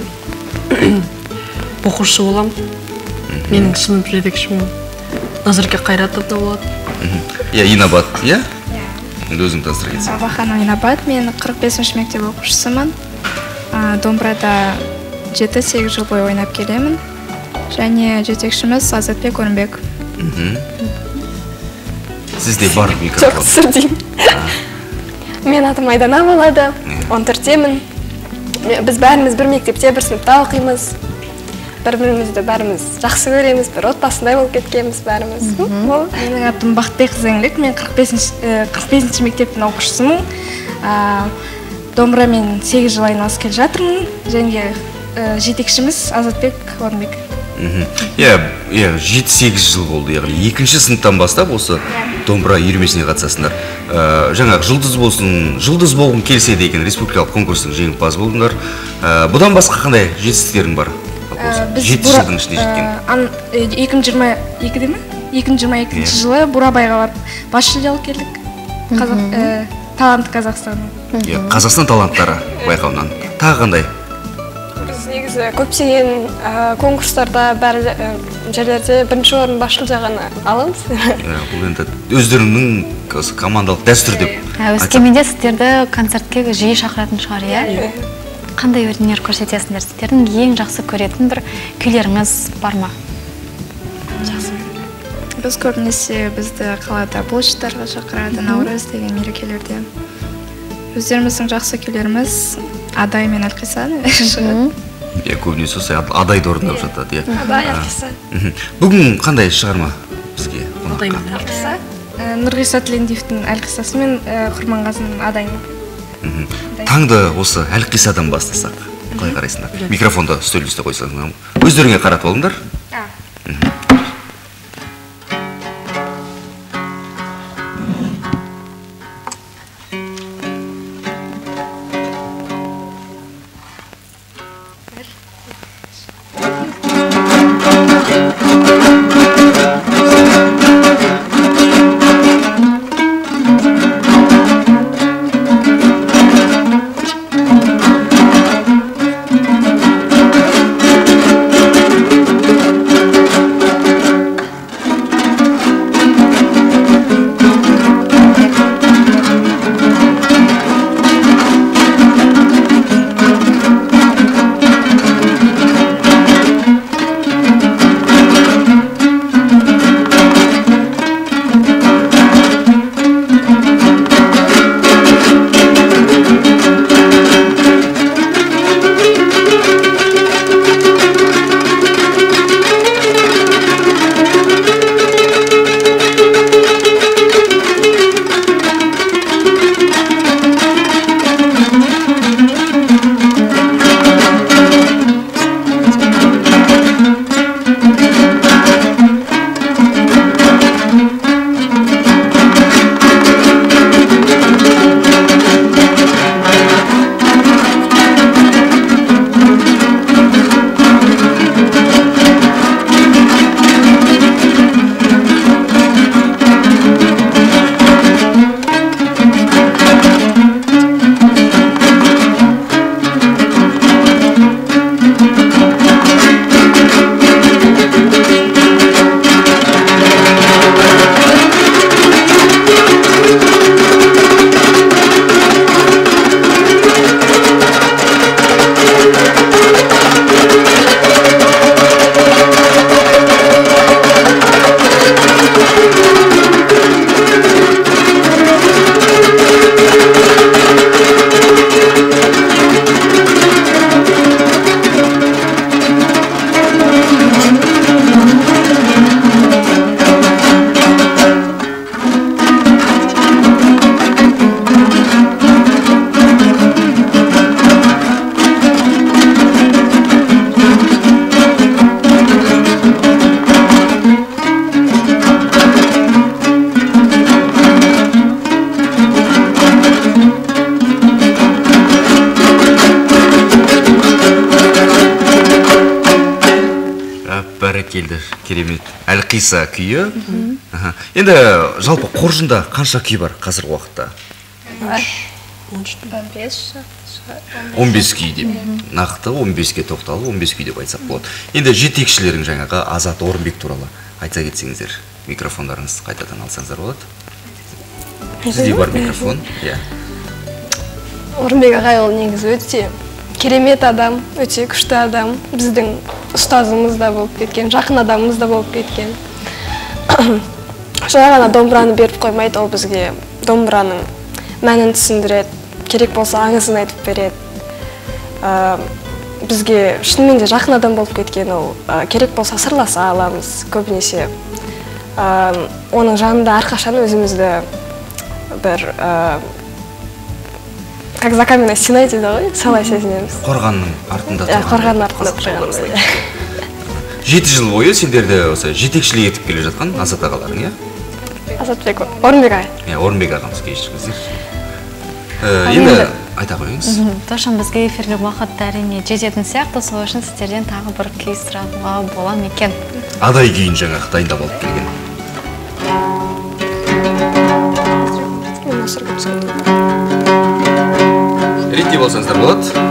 оқушы болам. Менің сынып жетекшім Назарке Қайратовна болады.
Иә, Инабат, иә? Енді өзің таныстыра кетсең.
Бабаханова Инабат, мен қырық бесінші мектеп оқушысымын. Домбырада жеті сегіз жыл бойы ойнап келемін. Және жетекшіміз Азатбек Орынбек.
Сізде бар микрофон.
Жоқ, түсірдеймін. Мен атым Айдана болады, он төрттемін. Біз бәріміз бір мектепте, бір сыныпта оқимыз. Бір-бірімізді бәріміз жақсы көреміз, бір отбасындай болып кеткенбіз бәріміз.
Менің атым Бақытбек Зеңлік, мен қырық бесінші мектептің оқушысымын. Домбырамен сегіз жыл айналысып келе жатырмын. Және жетекшіміз Азатбек Орынбек.
Иә, жеті сегіз жыл болды, яғни екінші сыныптан бастап осы домбыра үйірмесіне қатысасыңдар. Жаңағы жұлдыз болсын, жұлдыз болғың келсе деген республикалық конкурстың жеңімпазы болдыңдар. Бұдан басқа қандай жетістіктерің бар? жеті жылдың ішінде жеткен.
екі мың жиырма екіде ме? екі мың жиырма екінші жылы Бурабайға барып бас жүлде алып келдік. Талант Қазақстанның.
Қазақстан таланттары байқауынан. Тағы қандай?
Біз негізі көптеген конкурстарда бәрі жерлерде бірінші орын бас жүлде ғана аламыз.
Бұл енді өздеріңнің командалық дәстүр деп.
Өскеменде сіздерді концертке жиі шақыратын шығар, иә? Қандай өнер көрсетесіңдер? Сіздердің ең жақсы көретін бір күйлеріңіз бар ма?
Жақсы. Біз көбінесе бізді қалада площадьтарға шақырады, Наурыз деген мерекелерде. Өздеріміздің жақсы күйлеріміз Адай мен Әлқиса.
Иә, көбінесе осы Адайды орындап жатады.
Адай, Әлқиса.
Бүгін қандай шығарма бізге?
Адай мен Әлқиса.
Нұрғиса Тілендиевтің Әлқисасы мен Құрманғазының Адайын.
Таңды осы Әлқисадан бастасақ, қалай қарайсыңдар? Микрофонды үстел үсте қойсаңыз, өздеріңе қаратып алыңдар. қиса күйі. Енді жалпы қоржында қанша күй бар қазіргі уақытта? он бес күй деп. Нақты он беске тоқталып, он бес күй деп айтсақ болады. Енді жетекшілерің жаңағы Азат Орынбек туралы айта кетсеңіздер, микрофондарыңыз қайтадан алсаңыздар болады. Сізде бар микрофон.
Орынбек ағай ол негізі өте керемет адам, өте күшті адам. Біздің ұстазымыз да болып кеткен, жақын адамымыз да болып кеткен. Жаңа ғана домбыраны беріп қоймайды, ол бізге домбыраның мәнін түсіндіреді, керек болса аңызын айтып береді. Бізге шынымен де жақын адам болып кеткен, ол керек болса сырласа аламыз көбінесе. Оның жанында әрқашан өзімізді бір как за каменной стеной дейді ғой, солай сезінеміз.
Қорғанның артында
тұрған. Қорғанның артында тұрған.
Жеті жыл бойы сендерді осы жетекшілік етіп келе жатқан Азат ағаларың, иә?
Азатбек, Орынбек ағай.
Орынбек ағамыз кешіріңіздер. Енді айта қойыңыз.
Досжан, бізге эфирлік уақыт әрине жететін сияқты, сол үшін сіздерден тағы бір күй сұрауға бола ма екен?
Адай күйін жаңағы дайындап алып келген. Ретте болсаңыздар болады.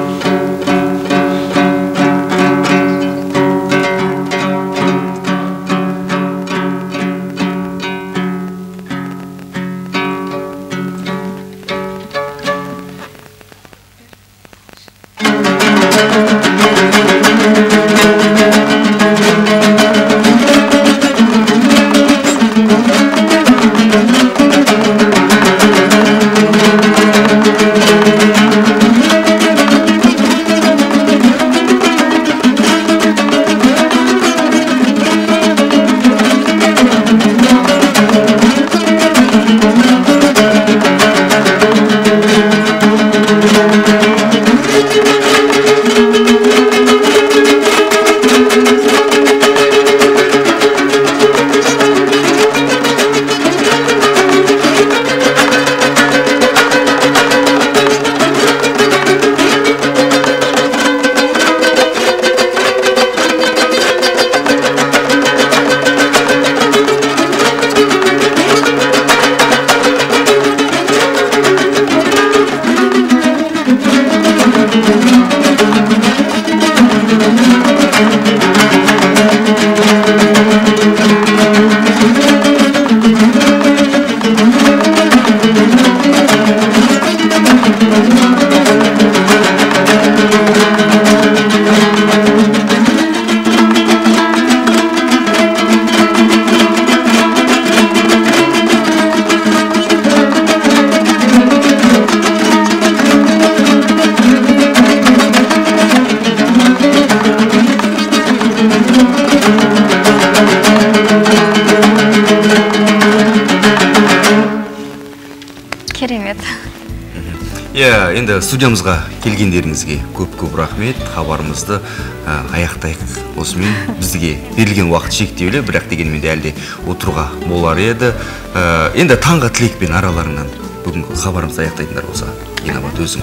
Енді студиямызға келгендеріңізге көп-көп рахмет. Хабарымызды аяқтайық. Осымен бізге берілген уақыт шектеулі, бірақ дегенмен де әлде отыруға болар еді. Енді таңғы тілекпен араларыңнан бүгінгі хабарымызды аяқтайтындар болса, Инабат өзің.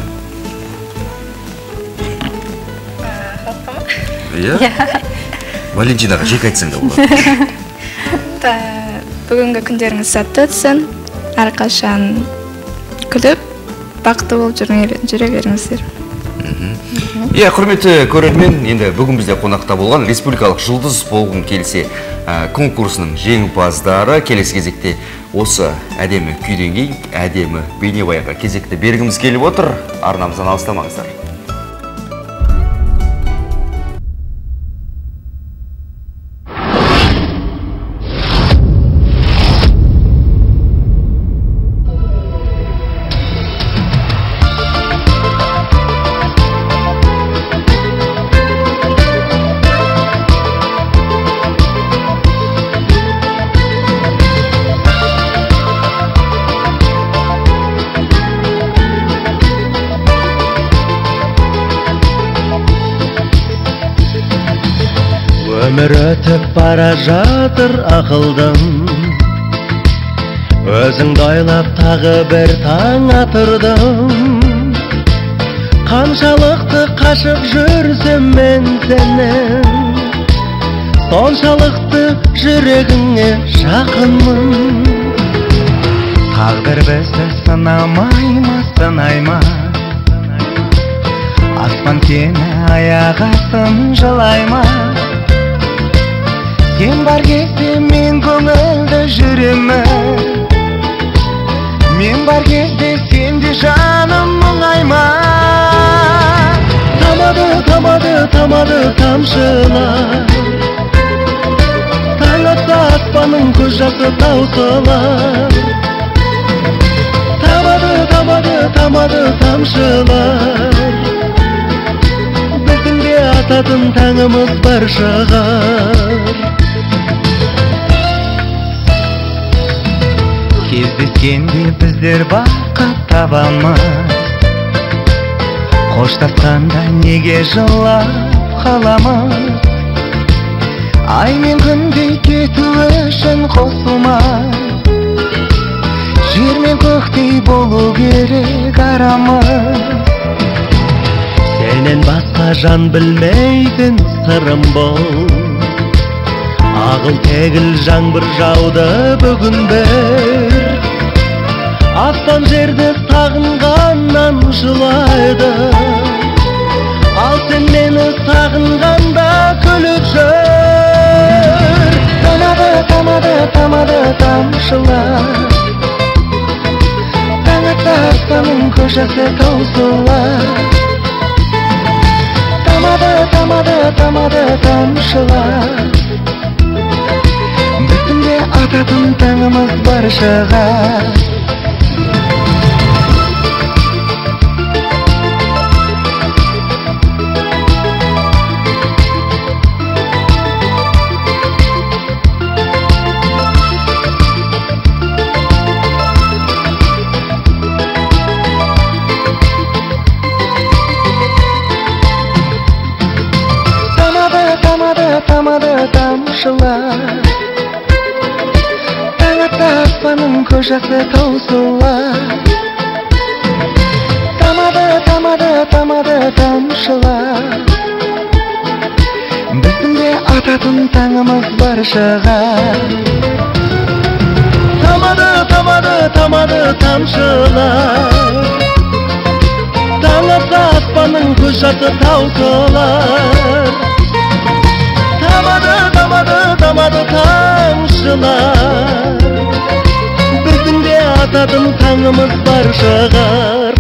Валентинаға жек айтсаң да болады.
Бүгінгі күндеріңіз сәтті өтсін, әрқашан күліп, бақытты болып жүре беріңіздер.
Иә, құрметті көрермен, енді бүгін бізде қонақта болған республикалық жұлдыз болғым келсе конкурсының жеңімпаздары келесі кезекте осы әдемі күйден кейін әдемі бейнебаянға кезекті бергіміз келіп отыр. Арнамыздан алыстамаңыздар.
Өмір өтіп бара жатыр ақылдым, өзіңді ойлап тағы бір таң атырдым. Қаншалықты қашып жүрсем мен сенен, соншалықты жүрегіңе жақынмын. Тағдыр бізді сынамай ма, сынай ма? Аспан сені аяқ астын жылай ма? Сен бар кезде мен көңілді жүремін. Мен бар кезде сенде жаным мұңайма. Тамады, тамады, тамады тамшылар. Таң атса аспанның көз жасы таусылар. Тамады, тамады, тамады тамшылар. Біздің де ататын таңымыз бар шығар. Кездескенде біздер бақыт табамыз. Қоштасқанда неге жылап қаламыз? Ай мен күндей кету үшін қосылмай, жер мен көктей болу керек арамыз. Сенен басқа жан білмейтін сырым бол. Ағыл тегіл жаңбыр жауды бүгін бір. Аспан жерді сағынғаннан жылайды. Ал сен мені сағынғанда күліп жүр. Тамады, тамады, тамады тамшылар. Таң атса аспанның көшесі таусылар. Тамады, тамады, тамады тамшылар. Біздің де ататын таңымыз бар шығар. Тамады тамшылар. Таң атса аспанның көз жасы таусылар. Тамады, тамады, тамады тамшылар. Біздің де ататын таңымыз бар шығар. Тамады, тамады, тамады тамшылар. Таң атса аспанның көз жасы таусылар. Тамады, тамады, тамады тамшылар. Біздің де ататын таңымыз бар шығар.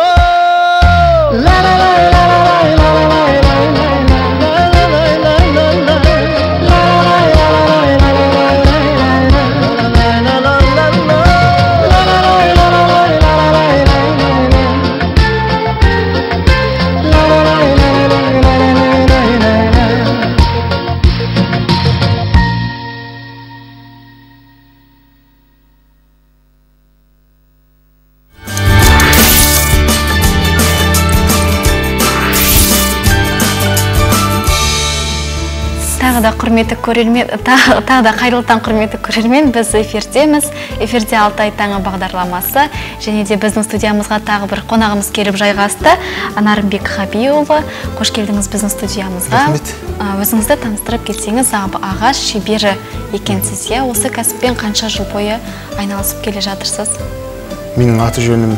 Тағы да құрметті көрермен, тағы да қайырлы таң құрметті көрермен, біз эфирдеміз. Эфирде Алтай таңы бағдарламасы. Және де біздің студиямызға тағы бір қонағымыз келіп жайғасты. Нарымбек Хабиұлы, қош келдіңіз біздің студиямызға.
Рахмет.
Өзіңізді таныстырып кетсеңіз, ағаш шебері екенсіз, иә? Осы кәсіппен қанша жыл бойы айналысып келе жатырсыз?
Менің аты жөнім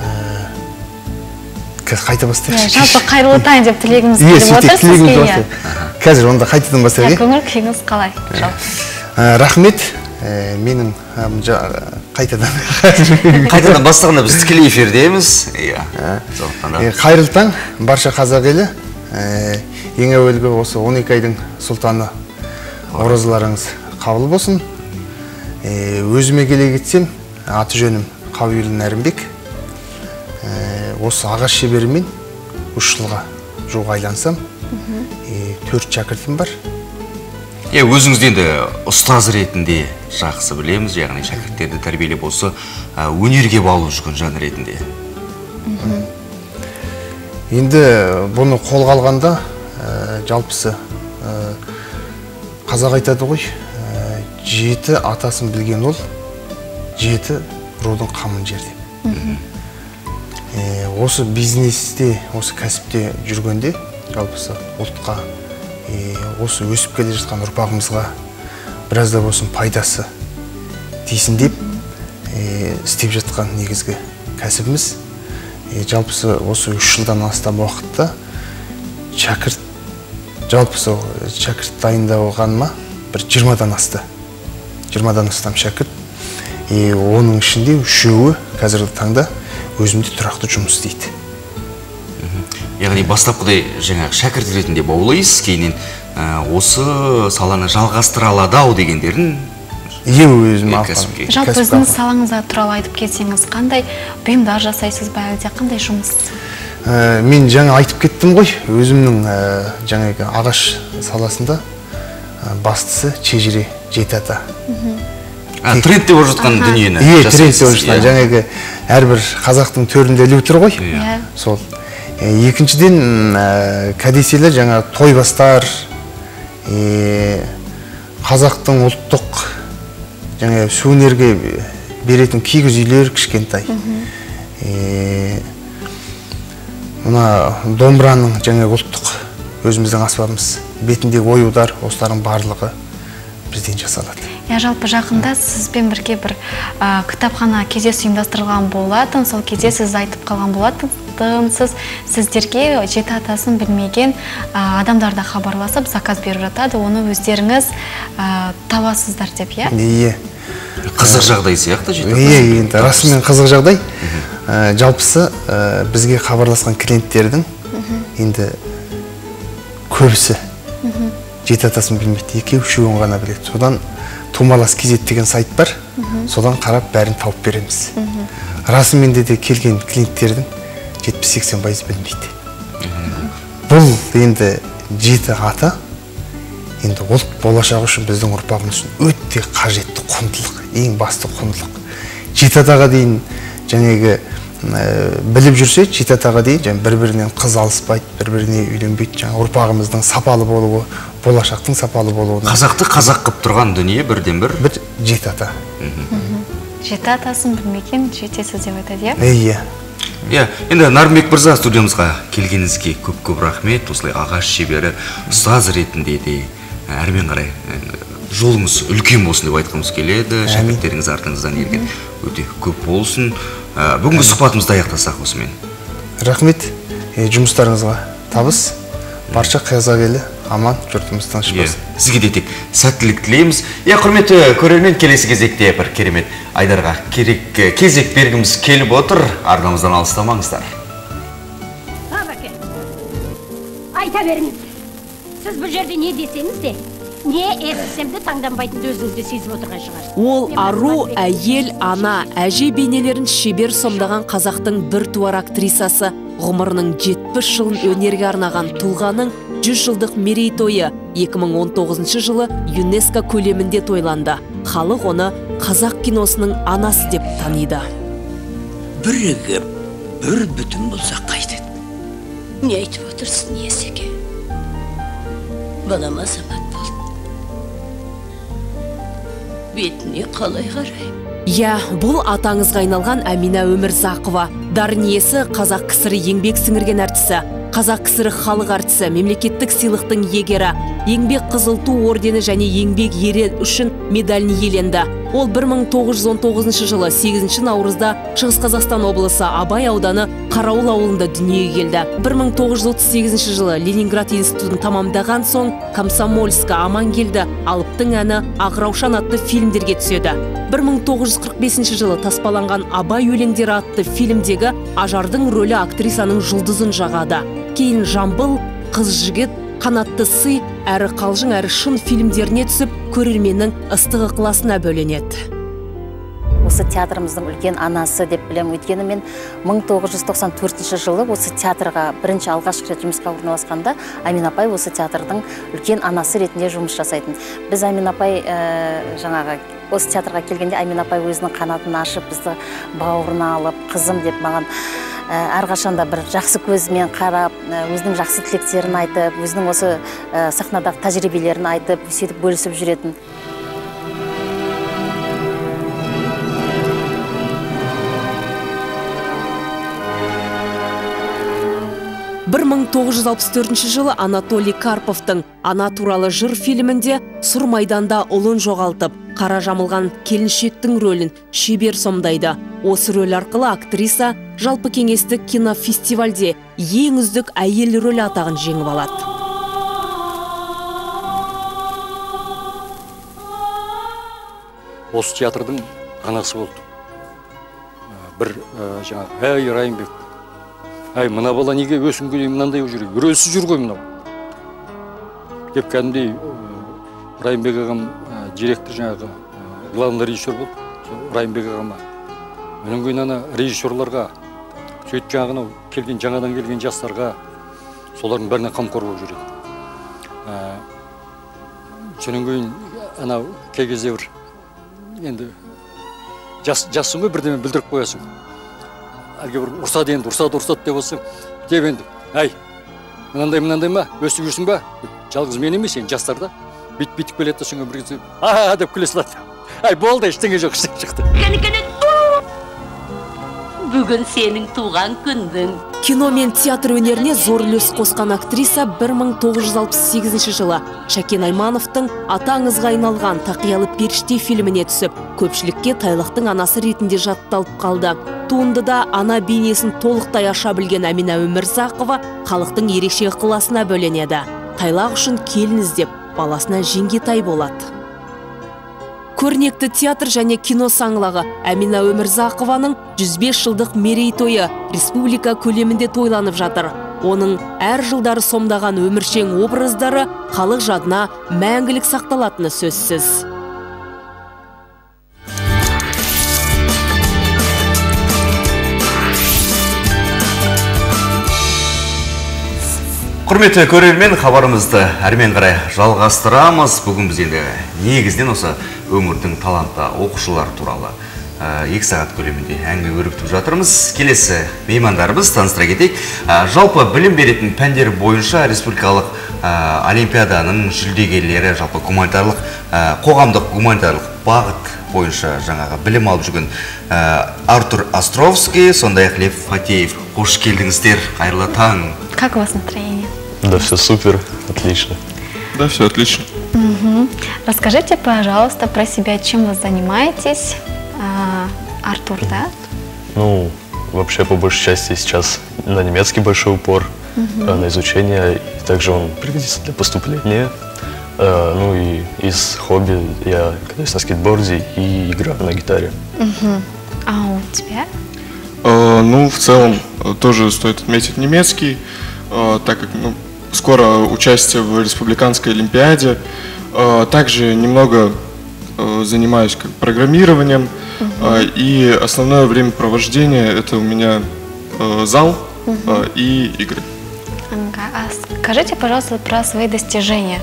қайта бастайық.
Жалпы қайырлы таң деп тілегіміз келіп отырсыз.
Қазір онда қайтадан бастайық.
Көңіл күйіңіз қалай?
Рахмет. Менің қайтадан
қайтадан бастағанда біз тікелей эфирдеміз.
Қайырлы таң барша қазақ елі. Ең әуелгі осы он екі айдың сұлтаны оразаларыңыз қабыл болсын. Өзіме келе кетсем, аты жөнім Қабиұлы Нарымбек. Осы ағаш шеберімен үш жылға жуық айлансам, төрт шәкіртім бар.
Өзіңізді енді ұстаз ретінде жақсы білеміз, яғни шәкірттерді тәрбиелеп осы өнерге баулып жүрген жан ретінде.
Енді бұны қолға алғанда жалпысы қазақ айтады ғой, жеті атасын білген ол, жеті рудың қамын жер деп. Осы бизнесте, осы кәсіпте жүргенде жалпысы ұлтқа осы өсіп келе жатқан ұрпағымызға біраз да болсын пайдасы тисін деп істеп жатқан негізгі кәсібіміз. Жалпысы осы үш жылдан астам уақытта шәкірт жалпысы шәкірт дайындалғаныма бір жиырмадан асты. жиырмадан астам шәкірт. Оның ішінде үшеуі қазіргі таңда өзімде тұрақты жұмыс істейді.
Яғни бастапқыдай жаңағы шәкірт ретінде баулайсыз, кейіннен осы саланы жалғастыра алады ау дегендерін
Е өзім
алып. Жалпы өзіңіз салаңызға туралы айтып кетсеңіз, қандай бұйымдар жасайсыз ба, әлде қандай жұмыс?
Мен жаңа айтып кеттім ғой, өзімнің жаңағы ағаш саласында бастысы шежіре жеті ата.
Трендте болып жатқан дүниені
жасайсыз. Е, трендте болып жатқан жаңағы әрбір қазақтың төрінде ілу тұр ғой. Сол. Екіншіден кәдеселі жаңа той бастар, қазақтың ұлттық жаңа сувенирге беретін кигіз үйлер кішкентай. Мына домбыраның жаңа ұлттық өзіміздің аспабымыз. Бетіндегі оюдар, осылардың барлығы бізден жасалады.
Я жалпы жақында сізбен бірге бір кітапхана кездесу ұйымдастырылған болатын. Сол кезде сіз айтып қалған болатынсыз, сіздерге жеті атасын білмеген адамдарда хабарласып заказ беріп жатады. Оны өздеріңіз табасыздар деп, иә?
Иә.
Қызық жағдай сияқты жеті атасын.
Иә, енді расымен қызық жағдай. Жалпысы бізге хабарласқан клиенттердің енді көбісі жеті атасын білмейді, екеу үшеуін ғана біледі. Содан Тумалас кезет деген сайт бар, содан қарап бәрін тауып береміз. Расымен де келген клиенттердің жетпіс сексен пайыз білмейді. Бұл енді жеті ата, енді ұлт болашағы үшін біздің ұрпағымыз үшін өте қажетті құндылық, ең басты құндылық. Жеті атаға дейін жаңағы біліп жүрсе, жеті атаға дейін бір-бірінен қыз алыспайды, бір-біріне үйленбейді. Жаңа ұрпағымыздың сапалы болуы, болашақтың сапалы болуы.
Қазақты қазақ қып тұрған дүние бірден бір?
Бір жеті ата.
Жеті атасын білмеген жетесіз деп айтады,
иә?
Иә, енді Нарымбек мырза, студиямызға келгеніңізге көп-көп рахмет. Осылай ағаш шебері, ұстаз ретінде де әрмен қарай жолыңыз үлкен болсын деп айтқымыз келеді. Шәкірттеріңіз артыңыздан ерген өте көп болсын. Бүгінгі сұхбатымызды аяқтасақ осымен.
Рахмет, жұмыстарыңызға табыс. Барша қазақ елі аман, жұртымыз тыныш болсын.
Сізге де тек сәттілік тілейміз. Иә, құрметті көрермен, келесі кезекте бір керемет Айдарға керек кезек бергіміз келіп отыр. Арнамыздан алыстамаңыздар.
Айта беріңіз. Сіз бұл жерде не десеңіз де, не естісем де таңданбайтынды өзіңізді сезіп отырған шығарсыз.
Ол ару, әйел, ана, әже бейнелерін шебер сомдаған қазақтың бір туар актрисасы. Ғұмырының жетпіс жылын өнерге арнаған тұлғаның жүз жылдық мерейтойы екі мың он тоғызыншы жылы ЮНЕСКО көлемінде тойланды. Халық оны қазақ киносының анасы деп таниды.
Бірігіп, бір бүтін болса қайтеді.
Не айтып отырсың, Есеке? Балама азамат болды. Бетіне қалай қарайым?
Я, бұл атаңызға айналған Әмина Өмірзақова. Дарын иесі қазақ кср еңбек сіңірген әртісі, қазақ кср халық әртісі, мемлекеттік сыйлықтың егері, еңбек қызыл ту ордені және еңбек ерен үшін медалін иеленді. Ол бір мың тоғыз жүз он тоғызыншы жылы сегізінші наурызда Шығыс Қазақстан облысы Абай ауданы Қарауыл ауылында дүниеге келді. бір мың тоғыз жүз отыз сегізінші жылы Ленинград институтын тамамдаған соң Комсомольска аман келді. Алыптың әні Ағраушан атты фильмдерге түседі. бір мың тоғыз жүз қырық бесінші жылы таспаланған Абай өлеңдері атты фильмдегі Ажардың рөлі актрисаның жұлдызын жағады. Кейін Жамбыл, Қыз жігіт, Қанатты сый, әрі қалжың, әрі шын фильмдеріне түсіп, көрерменнің ыстық ықыласына бөленеді.
Осы театрымыздың үлкен анасы деп білем, өйткені мен мың тоғыз жүз тоқсан төртінші жылы осы театрға бірінші алғашқы рет жұмысқа орналасқанда Амин апай осы театрдың үлкен анасы ретінде жұмыс жасайтын. Біз Амин апай жаңағы осы театрға келгенде Амин апай өзінің қанатын ашып, бізді бауырына алып, қызым деп маған әрқашанда бір жақсы көзімен қарап, өзінің жақсы тілектерін айтып, өзінің осы сахнадағы тәжірибелерін айтып, сөйтіп бөлісіп жүретін.
бір мың мың тоғыз жүз алпыс төртінші жылы Анатолий Карповтың «Ана туралы жыр» фильмінде сұр майданда ұлын жоғалтып, қара жамылған келіншектің рөлін шебер сомдайды. Осы рөл арқылы актриса жалпы кеңестік кинофестивальде ең үздік әйел рөл атағын жеңіп алады.
Осы театрдың анасы болды. Бір жаңағы, әй Райымбек, әй мына бала неге өсінгенде мынандай жүр, үресі жүр ғой мынау. Деп кәдімгідей Райымбек ағам директор жаңағы главный режиссер болды. Райымбек ағама. Менің кейін ана режиссерларға, сөйтіп жаңағы келген жаңадан келген жастарға солардың бәріне қамқор болып жүреді. Сонан кейін ана кей кезде бір енді жассың ғой бірдеме білдіріп қоясың. Әлге бір ұрсады енді, ұрсады, ұрсады деп болсаң, деп енді, әй, мынандай, мынандай ма, өстіп жүрсің ба? Жалғыз мен емес, енді жастарда бит-битіп келеді соңға бір кезде, а-а деп күле салады. Ай, болды, ештеңе жоқ, ештеңе шықты.
Бүгін сенің туған күндің.
Кино мен театр өнеріне зор үлес қосқан актриса бір мың тоғыз жүз алпыс сегізінші жылы Шәкен Аймановтың «Ата аңызға айналған тақиялы періште» фильміне түсіп, көпшілікке Тайлақтың анасы ретінде жатталып қалды. Туындыда ана бейнесін толықтай аша білген Әмина Өмірзақова халықтың ерекше ықыласына бөленеді. Тайлақ үшін келін іздеп, баласына жеңгетай болады. Көрнекті театр және кино саңлағы Әмина Өмірзақованың жүз бес жылдық мерейтойы республика көлемінде тойланып жатыр. Оның әр жылдары сомдаған өміршең образдары халық жадына мәңгілік сақталатыны сөзсіз.
Құрметті көрермен, хабарымызды әрмен қарай жалғастырамыз. Бүгін біз енді негізден осы өңірдің талантты оқушылар туралы екі сағат көлемінде әңгіме өрбітіп жатырмыз. Келесі меймандарымыз таныстыра кетейік. Жалпы білім беретін пәндер бойынша республикалық олимпиаданың жүлдегерлері, жалпы гуманитарлық, қоғамдық гуманитарлық бағыт бойынша жаңағы білім алып жүрген Артур Островский, сондай-ақ Лев Фатеев. Қош келдіңіздер, қайырлы таң.
Как у вас настроение?
Да, все супер, отлично. Да, все отлично.
Угу. Расскажите, пожалуйста, про себя, чем вы занимаетесь. А, Артур, да?
Ну, вообще, по большей части сейчас на немецкий большой упор, угу. на изучение. И также он пригодится для поступления. А, ну и из хобби я катаюсь на скейтборде и играю на гитаре.
Угу. А у тебя?
А, ну, в целом, тоже стоит отметить немецкий, а, так как ну, скоро участие в республиканской олимпиаде. А, также немного а, занимаюсь как, программированием. Uh-huh. а, и основное времяпровождение это у меня а, зал uh-huh. а, и игры.
А скажите, пожалуйста, про свои достижения.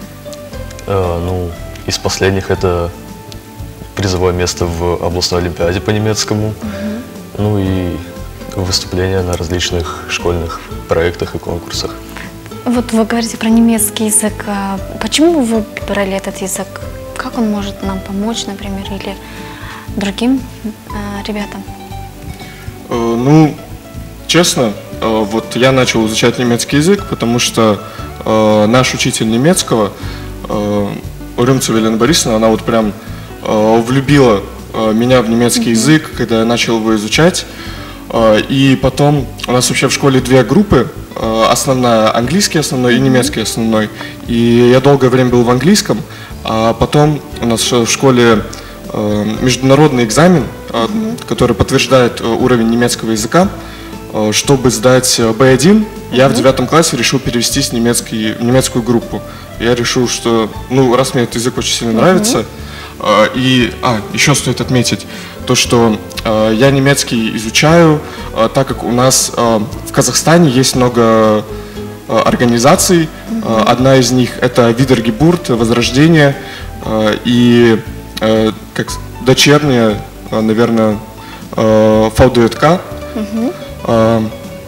А, ну, из последних это призовое место в областной олимпиаде по немецкому. Uh-huh. Ну и выступления на различных школьных проектах и конкурсах.
Вот вы говорите про немецкий язык. Почему вы выбрали этот язык? Как он может нам помочь, например, или другим э, ребятам?
Э, ну, честно, э, вот я начал изучать немецкий язык, потому что э, наш учитель немецкого, э, Урюмцева Елена Борисовна, она вот прям э, влюбила э, меня в немецкий mm-hmm. язык, когда я начал его изучать. Э, и потом у нас вообще в школе две группы. Основная английский основной и немецкий основной. И я долгое время был в английском, а потом у нас в школе международный экзамен, mm-hmm. который подтверждает уровень немецкого языка. Чтобы сдать бэ один, mm-hmm. я в девятом классе решил перевестись в, немецкий, в немецкую группу. Я решил, что, ну, раз мне этот язык очень сильно mm-hmm. нравится, и, а, еще стоит отметить, то, что э, я немецкий изучаю, э, так как у нас э, в Казахстане есть много э, организаций. Mm-hmm. э, одна из них это Видергебурт, Возрождение, э, и э, как дочерняя, э, наверное, э, ФАУДТК. Mm-hmm. э,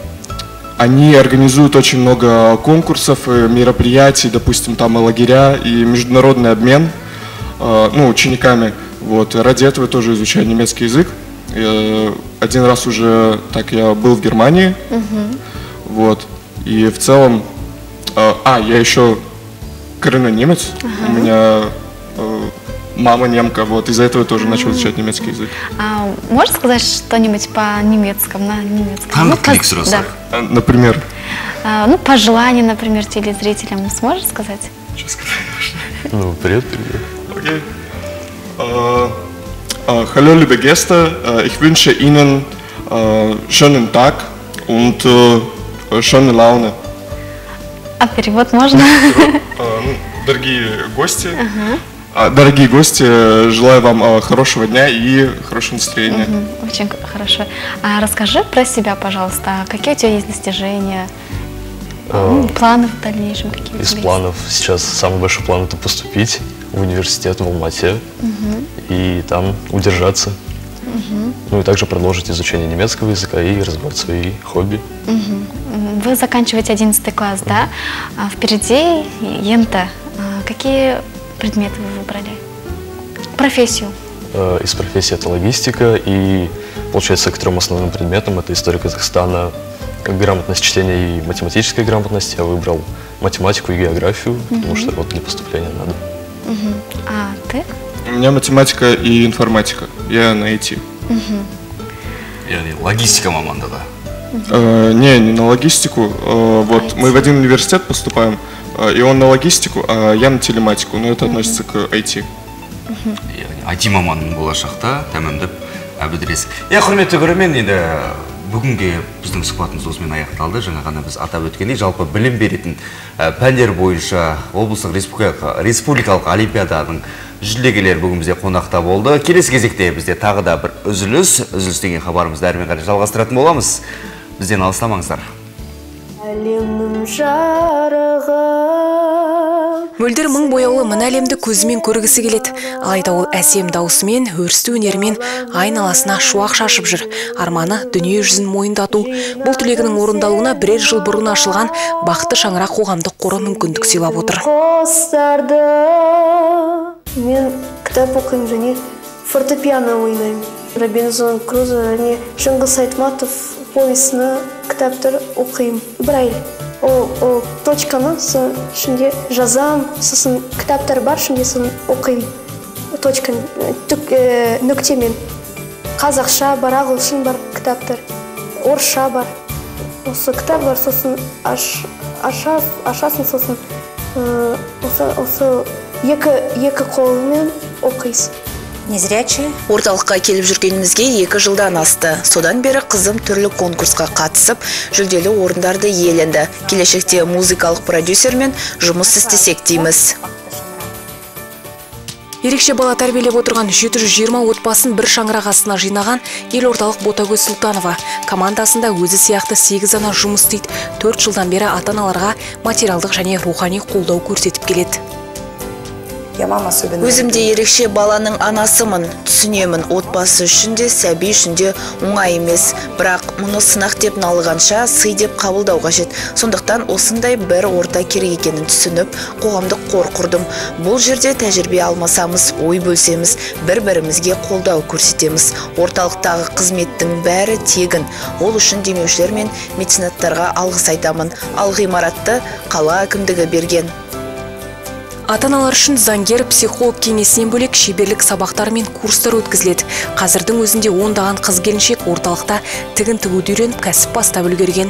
они организуют очень много конкурсов, мероприятий, допустим, там и лагеря, и международный обмен э, ну, учениками. Вот. Ради этого я тоже изучаю немецкий язык. Я один раз уже так я был в Германии. Uh-huh. Вот. И в целом, э, а, я еще коренной немец, ага. у меня э, мама немка, вот, из-за этого я тоже начал изучать немецкий язык.
А можешь сказать что-нибудь по-немецкому, на немецком?
Там
ну,
клик сразу.
Да.
А, например?
А, ну, пожелания, например, телезрителям сможешь сказать?
Что сказать?
Ну, привет, привет.
Окей. Okay. Uh, hallo, liebe Gäste, uh, ich wünsche Ihnen uh, schönen Tag und uh, schöne Laune.
А перевод можно?
Uh, дорогие гости, uh-huh. uh, дорогие гости, желаю вам uh, хорошего дня и хорошего настроения.
Uh-huh. Очень хорошо. А расскажи про себя, пожалуйста. Какие у тебя есть достижения? Uh, планы в дальнейшем какие-то?
Из планов сейчас самый большой план — это поступить в университет в Алмате uh-huh. и там удержаться. Uh-huh. Ну и также продолжить изучение немецкого языка и развивать свои хобби.
Uh-huh. Вы заканчиваете одиннадцатый класс, uh-huh. да? А впереди ента. А какие предметы вы выбрали? Профессию?
Uh, из профессии это логистика, и получается к трем основным предметам — это история Казахстана, грамотность чтения и математическая грамотность. Я выбрал математику и географию, uh-huh. потому что вот для поступления надо.
Uh-huh. А ты?
У меня математика и информатика. Я на ай ти.
Uh-huh.
Я логистика маманда, да?
Uh-huh. Uh, не, не на логистику. Uh, вот ай ти. Мы в один университет поступаем, uh, и он на логистику, а я на телематику. Но это uh-huh. относится к ай ти.
Uh-huh. ай ти маманның болашақта тәмамдап бітіресіз. Я құрметті көрермен, енді бүгінге біздің сұхбатымыз осымен аяқталды. Жаңа ғана біз атап өткендей, жалпы білім беретін пәндер бойынша облыстық республикалық олимпиаданың жүлдегерлері бүгін бізде қонақта болды. Келесі кезекте бізде тағы да бір үзіліс, үзіліс деген хабарымызды әрмен қарай жалғастыратын боламыз. Бізден алыстамаңыздар.
Әлемнің жарығы.
Мөлдір мың бояулы мына әлемді көзімен көргісі келеді. Алайда ол әсем даусымен, өрісті өнерімен айналасына шуақ шашып жүр. Арманы дүние жүзін мойындату. Бұл тілегінің орындалуына бірер жыл бұрын ашылған Бақытты шаңырақ қоғамдық қоры мүмкіндік сыйлап отыр.
Мен кітап оқимын және фортепиано ойнаймын. Робинзон Крузо және Шыңғыс Айтматов повесіні кітаптар оқимын. Брайль. О, точканы ішінде жазам, сосын кітаптар бар, ішінде сосын оқимын. Точканы, нүктемен. Қазақша бар, ағылшын бар кітаптар, орысша бар. Осы кітап бар, сосын ашасын, сосын осы екі қолымен оқисың.
Незрячий. Орталыққа келіп жүргенімізге екі жылдан асты. Содан бері қызым түрлі конкурсқа қатысып, жүлделі орындарды иеленді. Келешекте музыкалық продюсермен жұмыс істесек дейміз. Ерекше бала тәрбиелеп отырған жеті жүз жиырма отбасын бір шаңырақ астына жинаған елордалық Ботагөз Сұлтанова. Командасында өзі сияқты сегіз ана жұмыс істейді. төрт жылдан бері ата-аналарға материалдық және рухани қолдау көрсетіп келеді.
Өзімде ерекше баланың анасымын, түсінемін, отбасы үшін де, сәби үшін де оңай емес. Бірақ мұны сынақ деп налығанша сый деп қабылдау қажет. Сондықтан осындай бір орта керек екенін түсініп, қоғамдық қор құрдым. Бұл жерде тәжірибе алмасамыз, ой бөлсеміз, бір-бірімізге қолдау көрсетеміз. Орталықтағы қызметтің бәрі тегін. Ол үшін демеушілер мен меценаттарға алғыс айтамын. Ал ғимаратты қала әкімдігі берген.
Ата-аналар үшін заңгер, психолог кеңесінен бөлек шеберлік сабақтар мен курстар өткізіледі. Қазірдің өзінде ондаған қыз-келіншек орталықта тігін тігуді үйреніп кәсіп бастап үлгерген.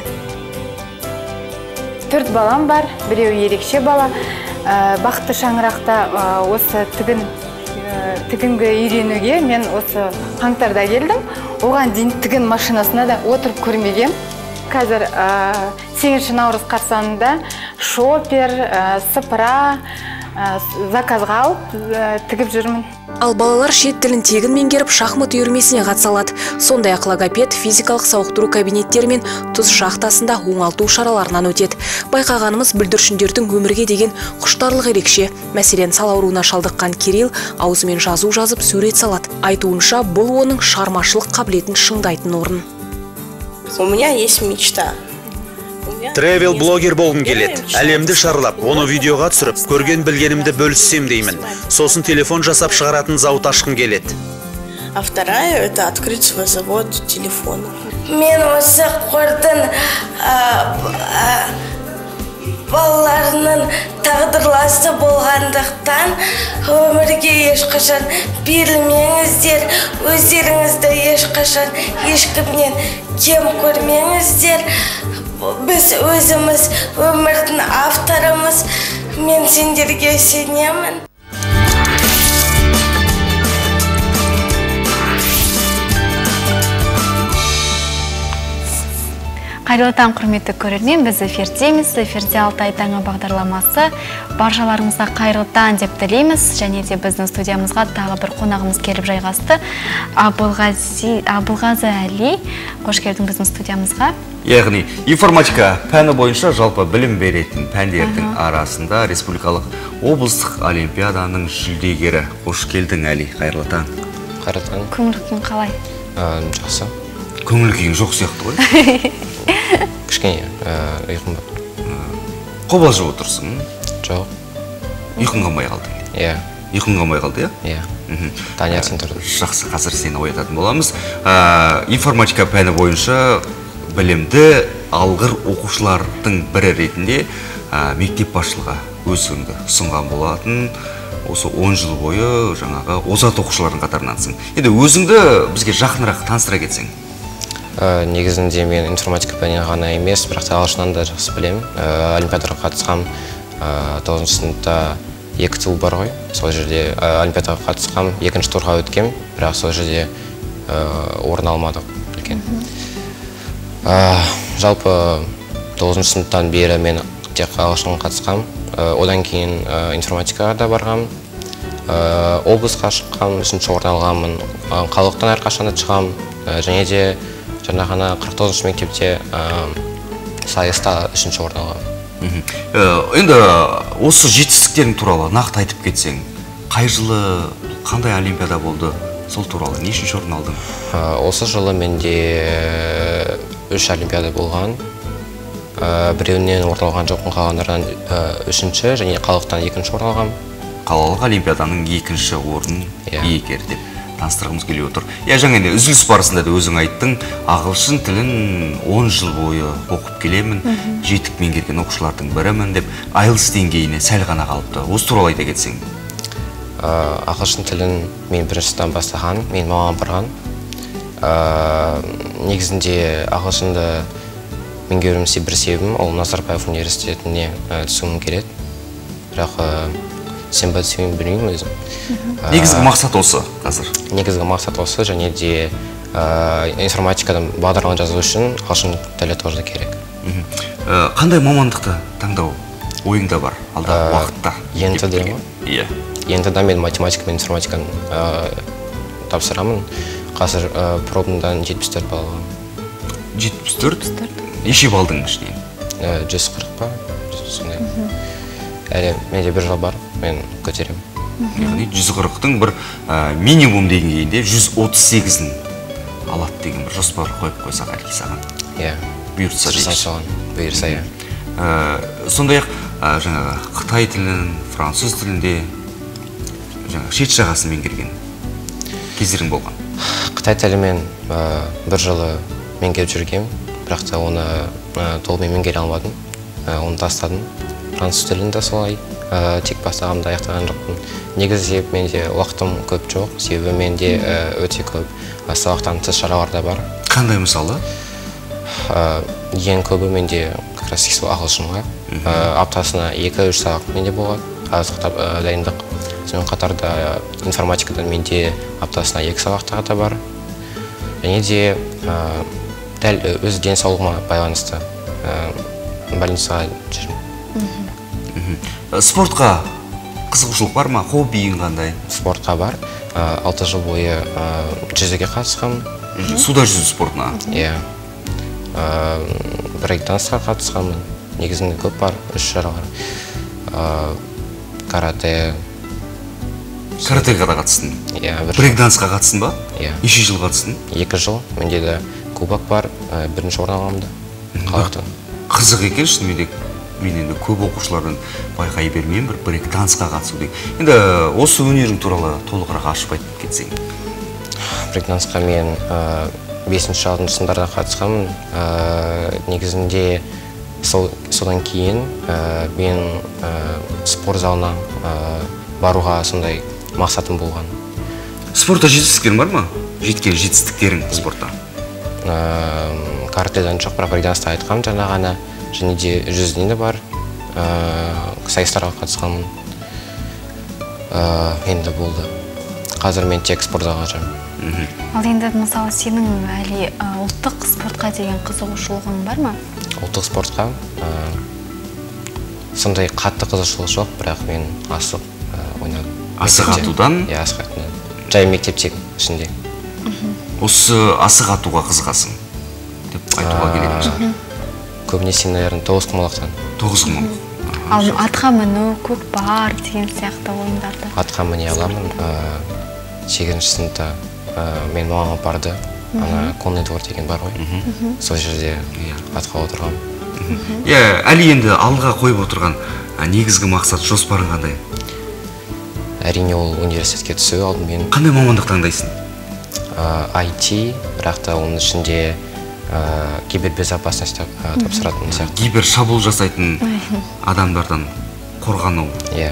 Төрт балам бар, біреу ерекше бала. Бақытты шаңырақта осы тігін тігінгі үйренуге мен осы қаңтарда келдім. Оған дейін тігін машинасына да отырып көрмеген. Қазір сегізінші наурыз қарсаңында шопер, сыпыра, заказға алып тігіп жүрмін.
Ал балалар шет тілін тегін меңгеріп шахмат үйірмесіне қатыса алады. Сондай-ақ логопед, физикалық сауықтыру кабинеттері мен тұз шахтасында оңалту шараларынан өтеді. Байқағанымыз бүлдіршіндердің өмірге деген құштарлық ерекше. Мәселен, сал ауруына шалдыққан Кирилл аузымен жазу жазып сурет салады. Айтуынша, бұл оның шығармашылық қабілетін шыңдайтын орын.
У меня есть мечта.
Тревел-блогер болғым келеді. Әлемді шарлап, оны видеоға түсіріп, көрген білгенімді бөліссем деймін. Сосын телефон жасап шығаратын зауыт ашқым келеді.
а вторая – это открыть свой завод телефонов.
Мен осы қордың балаларының тағдырласы болғандықтан өмірге ешқашан берілмеңіздер, өздеріңізді ешқашан ешкімнен кем көрмеңіздер. Біз өзіміз өмірдің авторымыз, мен сендерге сенемін.
Қайырлы таң, құрметті көрермен, біз эфирдеміз. Эфирде Алтай таңы бағдарламасы. Баршаларыңызға қайырлы таң деп тілейміз. Және де біздің студиямызға тағы бір қонағымыз келіп жайғасты. Абылғазы Әли, қош келдің біздің студиямызға.
Яғни, информатика пәні бойынша жалпы білім беретін пәндердің арасында республикалық облыстық олимпиаданың жүлдегері. Қош келдің, Әли, қайырлы таң.
Қайырлы таң.
Көңіл күйің қалай?
Жақсы.
Көңіл күйің жоқ сияқты ғой?
Кішкене ұйқым бар.
Қобалжып отырсың?
Жоқ.
Ұйқың қанбай қалды?
Иә.
Ұйқың қанбай қалды,
иә? Иә. Таңертең тұрдым.
Жақсы, қазір сені оятатын боламыз. Информатика пәні бойынша білімді алғыр оқушылардың бірі ретінде мектеп басшылығы өзіңді ұсынған болатын. Осы он жыл бойы жаңағы озат оқушылардың қатарынансың. Енді өзіңді бізге жақынырақ таныстыра кетсең.
Негізінде мен информатика пәнінен ғана емес, бірақ та ағылшыннан да жақсы білемін. Олимпиадаға қатысқам, тоғызыншы сыныпта екі тур бар ғой. Сол жерде олимпиадаға қатысқам, екінші турға өткем, бірақ сол жерде орын алмадық үлкен. Жалпы тоғызыншы сыныптан бері мен тек ағылшынға қатысқам, одан кейін информатикаға да барғам, облысқа шыққам, үшінші орын алғанмын, қалалықтан әрқашанда шығам, және де жаңа ғана қырық тоғызыншы мектепте сайыста үшінші орын алғам.
Енді осы жетістіктерің туралы нақты айтып кетсең, қай жылы қандай олимпиада болды, сол туралы нешінші орын алдың?
Осы жылы менде үш олимпиада болған. Біреуінен орын алған жоқпын, қалғандардан үшінші және қалалықтан екінші орын алғам.
Қалалық олимпиаданың екінші орын иегері деп таныстырғымыз келіп отыр. Я жаңа енді үзіліс барысында да өзің айттың, ағылшын тілін он жыл бойы оқып келемін, жетік меңгерген оқушылардың бірімін деп, айлс деңгейіне сәл ғана қалыпты. Осы туралы айта кетсең.
Ағылшын тілін мен біріншіден бастаған, мен мамам барған. Негізінде ағылшынды меңгеруім бір себебім, ол Назарбаев университетіне түсуім келеді. Бірақ сен ба түсуім білмеймін өзім.
Негізгі мақсат осы қазір?
Негізгі мақсат осы, және де информатикадан бағдарлама жазу үшін ағылшын тілі тоже керек.
Қандай мамандықты таңдау ойыңда бар алдағы уақытта?
Енді де ма?
Иә.
Енді де мен математика мен информатиканы тапсырамын. Қазір пробымдан жетпіс төрт балл алғам.
жетпіс төрт? Неше балдың ішінен?
жүз қырық па? Сондай. Әлі менде бір жыл бар, мен көтерем.
Яғни жүз қырықтың бір минимум деңгейінде жүз отыз сегізін алады деген бір жоспар қойып қойсақ әлгі саған.
Иә.
Бұйыртса
дейсіз. Бұйырса, иә.
Сондай-ақ жаңағы Қытай тілін, француз тілінде шет жағасын меңгерген кездерің болған.
Қытай тілімен бір жылы меңгеріп жүргем, бірақ та оны толығымен меңгере алмадым. Оны тастадым. Француз тілін де солай, тек бастағанымда аяқтаған жоқпын. Негізі менде уақытым көп жоқ, себебі менде өте көп сабақтан тыс шаралар да бар.
Қандай мысалы?
Ең көбі менде как раз ағылшынға. Аптасына екі-үш сабақ менде болады, азықтап дайындық. Сонымен қатарда информатикадан менде аптасына екі сабақтағы да бар. Және де дәл өз денсаулығыма байланысты больницаға жүрмін.
Спортқа қызығушылық бар ма? Хоббиің қандай?
Спортқа бар. алты жыл бойы жүзуге қатысқам.
Суда жүзу спортына?
Иә. Брейкдансқа қатысқамын. Негізінде көп бар, үш шаралар. Карате.
Каратеға да қатыстың?
Иә.
Брейкдансқа қатыстың ба?
Иә.
Неше жыл қатыстың?
Екі жыл. Менде де кубок бар, бірінші орын алғамды. Қалақтан.
Қызық екен шынымен де. Мен енді көп оқушылардан байқай бермеймін, бір брейк-дансқа қатысу деген. Енді осы өнерің туралы толығырақ ашып айтып кетсең.
брейкдансқа мен бесінші алтыншы сындарда қатысқанмын. Негізінде содан кейін мен спорт залына баруға сондай мақсатым болған.
Спортта жетістіктерің бар ма? Жеткен жетістіктерің спортта?
Каратэдан жоқ, бірақ брейкданста айтқам жаңа ғана, және де жүзуден де бар. Сайыстарға қатысқанмын. Енді болды. Қазір мен тек спорт залға жүремін.
Ал енді мысалы сенің әлі ұлттық спортқа деген қызығушылығың бар ма?
Ұлттық спортқа сондай қатты қызығушылық жоқ, бірақ мен асық ойнадым.
Асық атудан?
Иә, асық атудан. Жай мектепте ішінде.
Осы асық атуға қызығасың деп айтуға келеді.
Көбінесе, наверное, тоғызқұмалақтан.
Тоғызқұмалақ.
Ал атқа міну, көкпар деген сияқты ойындарды?
Атқа міне аламын. сегізінші сыныпта мен мамам барды. Ана конный двор деген бар ғой. Сол жерде атқа отырғам.
Әлі енді алдыға қойып отырған негізгі мақсат, жоспарың қандай?
Әрине ол университетке түсу алдымен.
Қандай мамандық таңдайсың?
ай ти, бірақ та оның ішінде кибербезопасность тапсыратын сияқты.
Кибер шабуыл жасайтын адамдардан қорғану.
Иә.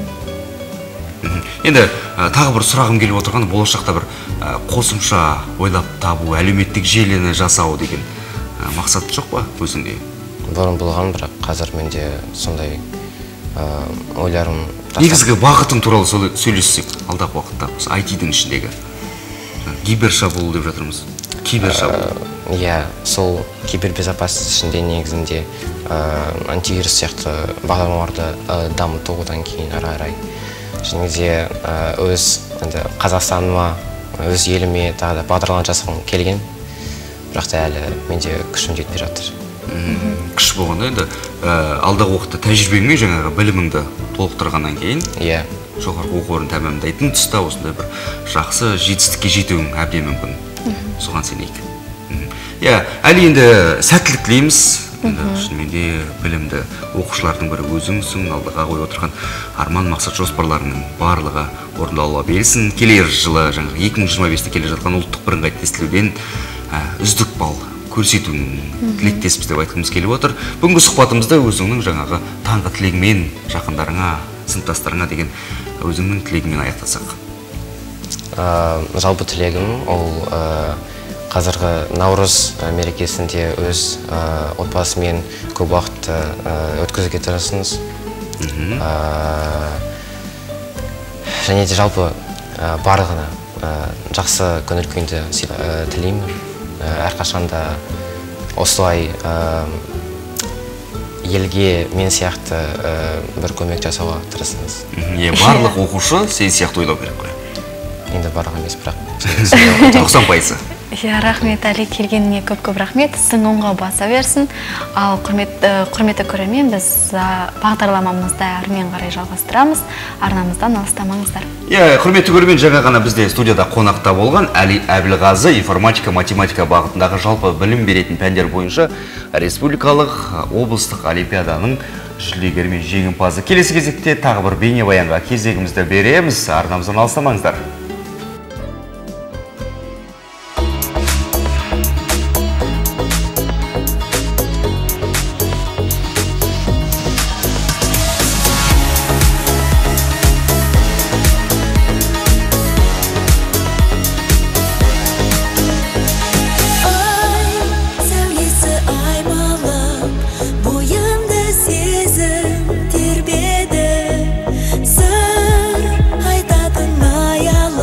Енді тағы бір сұрағым келіп отырған, болашақта бір қосымша ойлап табу, әлеуметтік желіні жасау деген мақсат жоқ па өзіңде?
Бұрын болған, бірақ қазір менде сондай ойларым.
Негізгі бағытың туралы сөйлессек, алдағы уақытта ай ти-дің ішіндегі кибер шабуыл деп жатырмыз. Кибер шабуыл.
Иә, сол кибербезопасность ішінде негізінде антивирус сияқты бағдарламаларды дамыту одан кейін ары-қарай. Және де өз Қазақстаныма, өз еліме тағы да бағдарлама жасағым келген, бірақ та әлі менде күшім жетпей жатыр.
Күш болғанда енді алдағы уақытта тәжірибеңмен жаңағы біліміңді толықтырғаннан кейін, жоғарғы оқу орнын тәмамдайтын тұста осындай бір жақсы жетістікке жетуің әбден мүмкін. Соған сенейік. Иә, әлі енді сәттілік тілейміз. Шыныменде білімді оқушылардың бірі өзіңсің, алдыға қойып отырған арман, мақсат, жоспарларының барлығы орындалуға берсін. Келер жылы жаңағы екі мың жиырма бесте келе жатқан ұлттық бірыңғай тестілеуден үздік балл көрсетуін тілектеспіз деп айтқымыз келіп отыр. Бүгінгі сұхбатымызда өзіңнің жаңағы таңғы тілегімен жақындарыңа, сыныптастарыңа деген өзіңнің тілегімен аяқтасақ.
Жалпы тілегім ол қазіргі Наурыз мерекесінде өз отбасымен көп уақыт өткізуге тырысыңыз. Және де жалпы барлығына жақсы көңіл күйді тілеймін. Әрқашанда осылай елге мен сияқты бір көмек жасауға тырысыңыз.
Барлық оқушы сен сияқты ойлау керек қой.
Енді барлығы емес,
бірақ тоқсан пайызы.
Рахмет, Әли, келгеніне көп-көп рахмет. Сіздің оңға баса берсін. Ал құрметті көрермен, біз бағдарламамызды әрмен қарай жалғастырамыз. Арнамыздан алыстамаңыздар.
Құрметті көрермен, жаңа ғана бізде студияда қонақта болған Әли Әбілғазы информатика, математика бағытындағы жалпы білім беретін пәндер бойынша республикалық облыстық олимпиаданың жүлдегері мен жеңімпазы. Келесі кезекте тағы бір бейнебаянға кезегімізді береміз. Арнамыздан алыстамаңыздар.
Сыр айтатын аял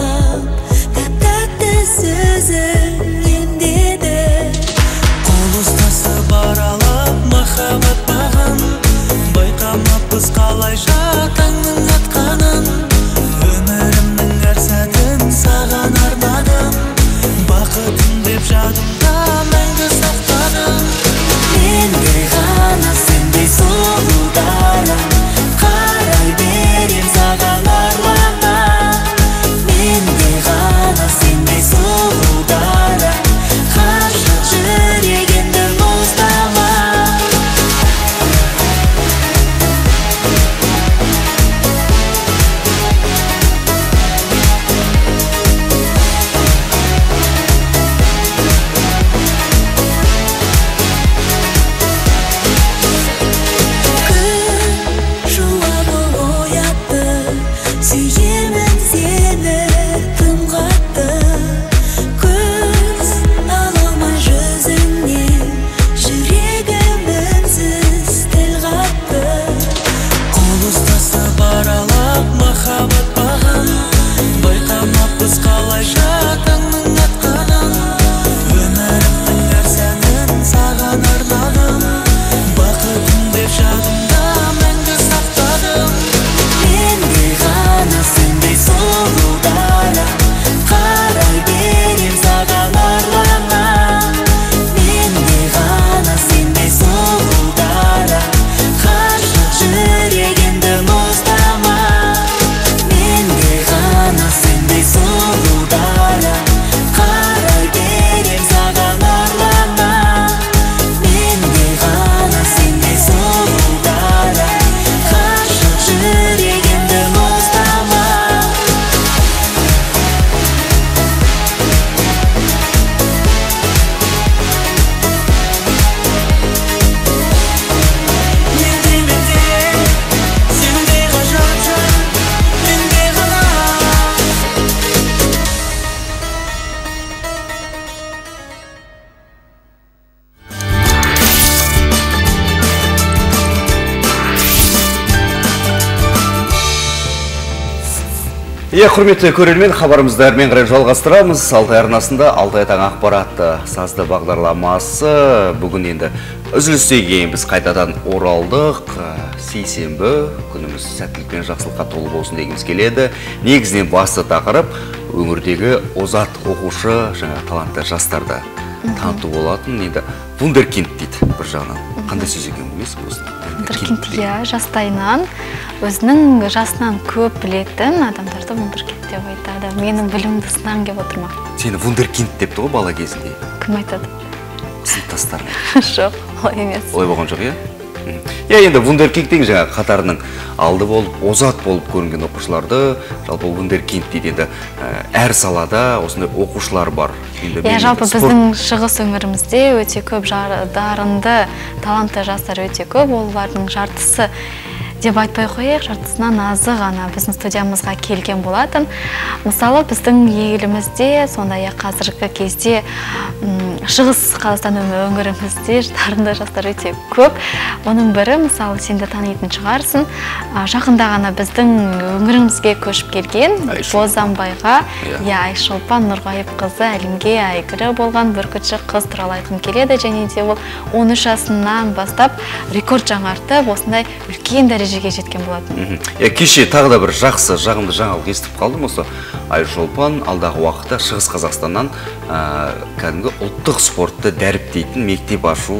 Иә, құрметті көрермен, хабарымызды әрмен қарай жалғастырамыз. Алтай арнасында Алтай таң ақпаратты сазды бағдарламасы. Бүгін енді үзілістен кейін біз қайтадан оралдық. Сейсенбі күніміз сәттілік пен жақсылыққа толы болсын дегіміз келеді. Негізінен басты тақырып өңірдегі озат оқушы, жаңа талантты жастарды таныту болатын. Енді вундеркинд дейді бір жағынан. Қандай сөз екен білесіз бе?
Вундеркинд, иә, жастайынан өзінің жасынан көп білетін адамдарды вундеркинд деп айтады. Менің білімді сынағым келіп отырма.
Сені вундеркинд депті ғой бала кезінде.
Кім айтады?
Сыныптастарың.
Жоқ, олай емес.
Олай болған жоқ, иә? Иә, енді вундеркиндтің жаңа қатарының алды болып, озат болып көрінген оқушыларды жалпы вундеркинд дейді. Енді әр салада осындай оқушылар бар.
Иә, жалпы біздің шығыс өңірімізде өте көп дарынды, талантты жастар өте көп. Олардың жартысы деп айтпай қояйық, жартысынан азы ғана біздің студиямызға келген болатын. Мысалы, біздің елімізде, сондай-ақ қазіргі кезде шығыс Қазақстан өңірімізде дарынды жастар өте көп. Оның бірі, мысалы, сен де танитын шығарсың, жақында ғана біздің өңірімізге көшіп келген Бозанбайға, иә, Айшолпан Нұрғайыпқызы әлемге әйгілі болған бүркітші қыз туралы айтқым келеді, және де ол он үш жасынан бастап рекорд жаңартып, осындай үлкен дәрежеге жеткен болатын.
Кеше тағы да бір жақсы, жағымды жаңалық естіп қалдым осы. Айшолпан алдағы уақытта Шығыс Қазақстаннан кәдімгі ұлттық спортты дәріптейтін мектеп ашу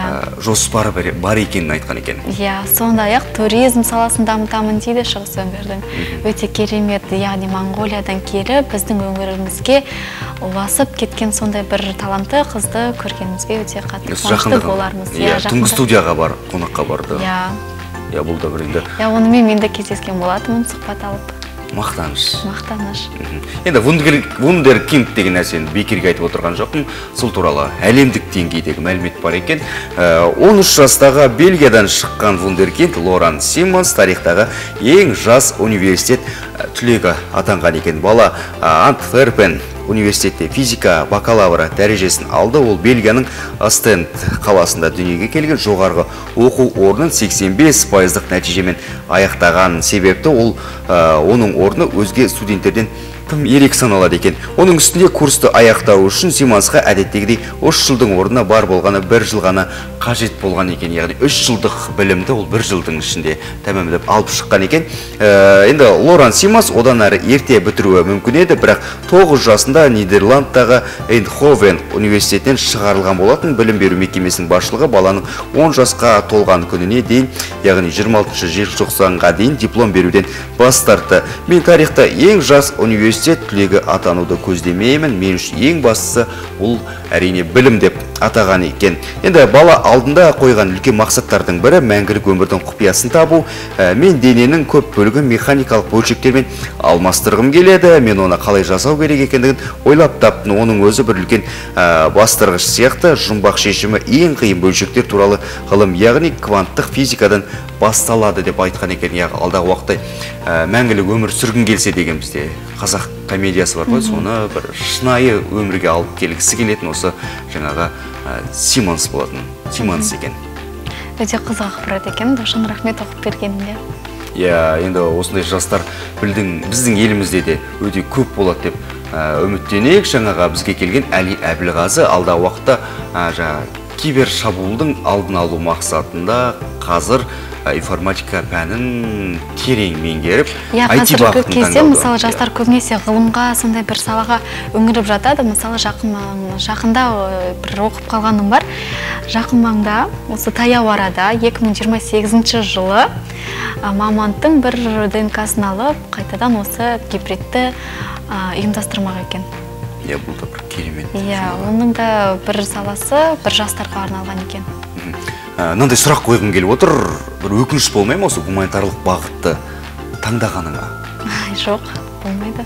жоспары бар екенін айтқан екен.
Иә, сондай-ақ туризм саласын дамытамын дейді шығыс өңірдің. Өте керемет, яғни Моңғолиядан келіп біздің өңірімізге ұласып кеткен сондай бір талантты қызды көргенімізге өте қатты қуанышты болармыз.
Түнгі студияға бар, қонаққа барды.
Иә.
Я бұл да бір енді.
Я онымен мен де кездескен болатынмын, сұхбат алып.
Мақтаныш.
Мақтаныш.
Енді вундеркинд деген нәрсені бекерге айтып отырған жоқпын. Сол туралы әлемдік деңгейдегі мәлімет бар екен. он үш жастағы Бельгиядан шыққан вундеркинд Лоран Симмонс тарихтағы ең жас университет түлегі атанған екен. Бала Антверпен университетте физика бакалавры дәрежесін алды. Ол Бельгияның Астенд қаласында дүниеге келген, жоғарғы оқу орнын сексен бес пайыздық нәтижемен аяқтаған. Себепті ол оның орны өзге студенттерден тым ерек саналады екен. Оның үстінде курсты аяқтау үшін Симмонсқа әдеттегідей үш жылдың орнына бар болғаны бір жыл ғана қажет болған екен. Яғни үш жылдық білімді ол бір жылдың ішінде тәмамдап алып шыққан екен. Енді Лоран Симмонс одан әрі ерте бітіруі мүмкін еді, бірақ тоғыз жасында Нидерландтағы Эйндховен университетінен шығарылған болатын. Білім беру мекемесінің басшылығы баланың он жасқа толған күніне дейін, яғни жиырма алтыншы желтоқсанға дейін диплом беруден бас тартты. Мен тарихта ең жас университет түлегі атануды көздемеймін. Мен үшін ең бастысы ол әрине білім деп атаған екен. Енді бала алдында қойған үлкен мақсаттардың бірі мәңгілік өмірдің құпиясын табу. Мен дененің көп бөлігін механикалық бөлшектермен алмастырғым келеді. Мен оны қалай жасау керек екендігін ойлап таптым. Оның өзі бір үлкен бастырғыш сияқты. Жұмбақ шешімі ең қиын бөлшектер туралы ғылым, яғни кванттық физикадан басталады деп айтқан екен. Яғни алдағы уақытта мәңгілік өмір сүргін келсе деген бізде қазақ комедиясы бар ғой, соны бір шынайы өмірге алып келгісі келетін осы жаңағы Симмонс болатын. Симмонс екен.
Өте қызық ақпарат екен, Дошан, рахмет оқып бергеніңде.
Иә, енді осындай жастар біздің елімізде де өте көп болады деп үміттенейік. Жаңаға бізге келген Әли Әбілғазы алдағы уақытта кибер шабуылдың алдын алу мақсатында қазір информатика пәнін терең меңгеріп, ай ти бағытын
кезде, мысалы, жастар көбінесе ғылымға, сондай бір салаға үңіріп жатады. Мысалы, жақында бір оқып қалғаным бар. Жақын маңда, осы таяу арада, екі мың жиырма сегізінші жылы маманттың бір ди эн ка-сын алып, қайтадан осы гибридті ұйымдастырмақ екен.
Иә, бұл да бір керемет.
Иә, оның да бір саласы бір жастарға арналған екен.
Мынандай сұрақ қойғым келіп отыр, бір өкініш болмай ма осы гуманитарлық бағытты таңдағаныңа?
Жоқ, болмайды.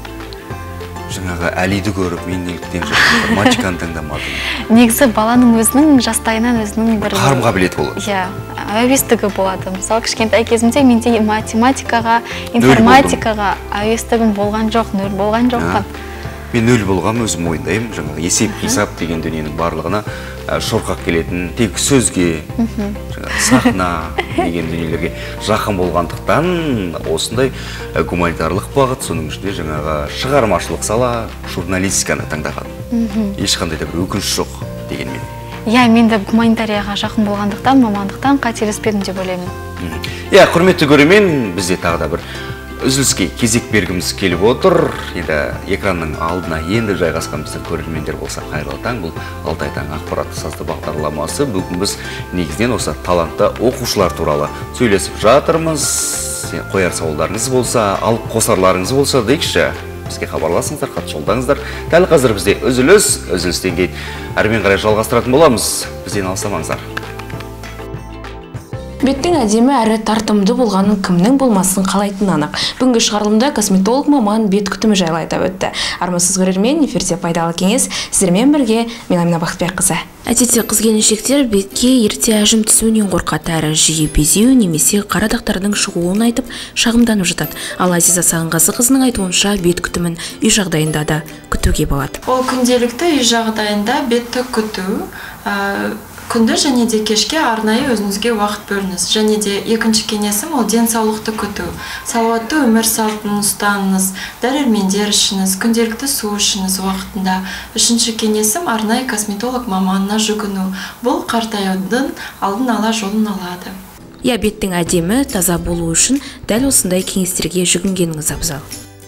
Жаңағы Әлиді көріп, мен неліктен информатиканы таңдамадым.
Негізі баланың өзінің жастайынан өзінің бір
қарым қабілеті болады.
Иә, әуестігі болады. Мысалы, кішкентай кезімде менде математикаға, информатикаға әуестігім болған жоқ, нөл болған жоқпын.
мен өл болғам өзім мойындаймын. Жаңағы есеп қисап деген дүниенің барлығына шорқақ келетін, тек сөзге, сахна деген дүниелерге жақын болғандықтан осындай гуманитарлық бағыт, соның ішінде жаңағы шығармашылық сала, журналистиканы таңдаған. Ешқандай да бір өкініш жоқ дегенмен.
Иә, мен де гуманитарияға жақын болғандықтан, мамандықтан қателеспедім деп ойлаймын.
Иә, құрметті көрермен, бізде тағы да бір үзіліске кезек бергіміз келіп отыр. Енді экранның алдына енді жайғасқан біздің көрермендер болса, қайырлы таң. Бұл Алтай таң ақпаратты сазды бағдарламасы. Бүгін біз негізінен осы талантты оқушылар туралы сөйлесіп жатырмыз. Қояр сауалдарыңыз болса, алып қосарларыңыз болса дейікші. Бізге хабарласыңыздар, хат жолдаңыздар. Дәл қазір бізде үзіліс, үзілістен кейін әрмен қарай жалғастыратын боламыз. Бізден алыстамаңыздар.
Беттің әдемі әрі тартымды болғанын кімнің болмасын қалайтыны анық. Бүгінгі шығарылымда косметолог маман бет күтімі жайлы айтып өтті. Армысыз көрермен, эфирде пайдалы кеңес. Сіздермен бірге мен Амина Бақытбекқызы.
Әдетте қыз-келіншектер бетке ерте әжім түсуінен қорқады, әрі жиі безеу немесе қара дақтардың шығуын айтып шағымданып жатады. Ал Азиза Сағынғазы қызының айтуынша бет күтімін үй жағдайында да күтуге болады.
Ол күнделікті үй жағдайында бетті күту, күнді және де кешке арнайы өзіңізге уақыт бөліңіз. Және де екінші кеңесім ол денсаулықты күту. Салауатты өмір салтын ұстаныңыз, дәрумендер ішіңіз, күнделікті су ішіңіз уақытында. Үшінші кеңесім арнайы косметолог маманына жүгіну. Бұл қартаюдың алдын ала жолын алады.
Я беттің әдемі, таза болу үшін дәл осындай кеңестерге жүгінгеніңіз абзал.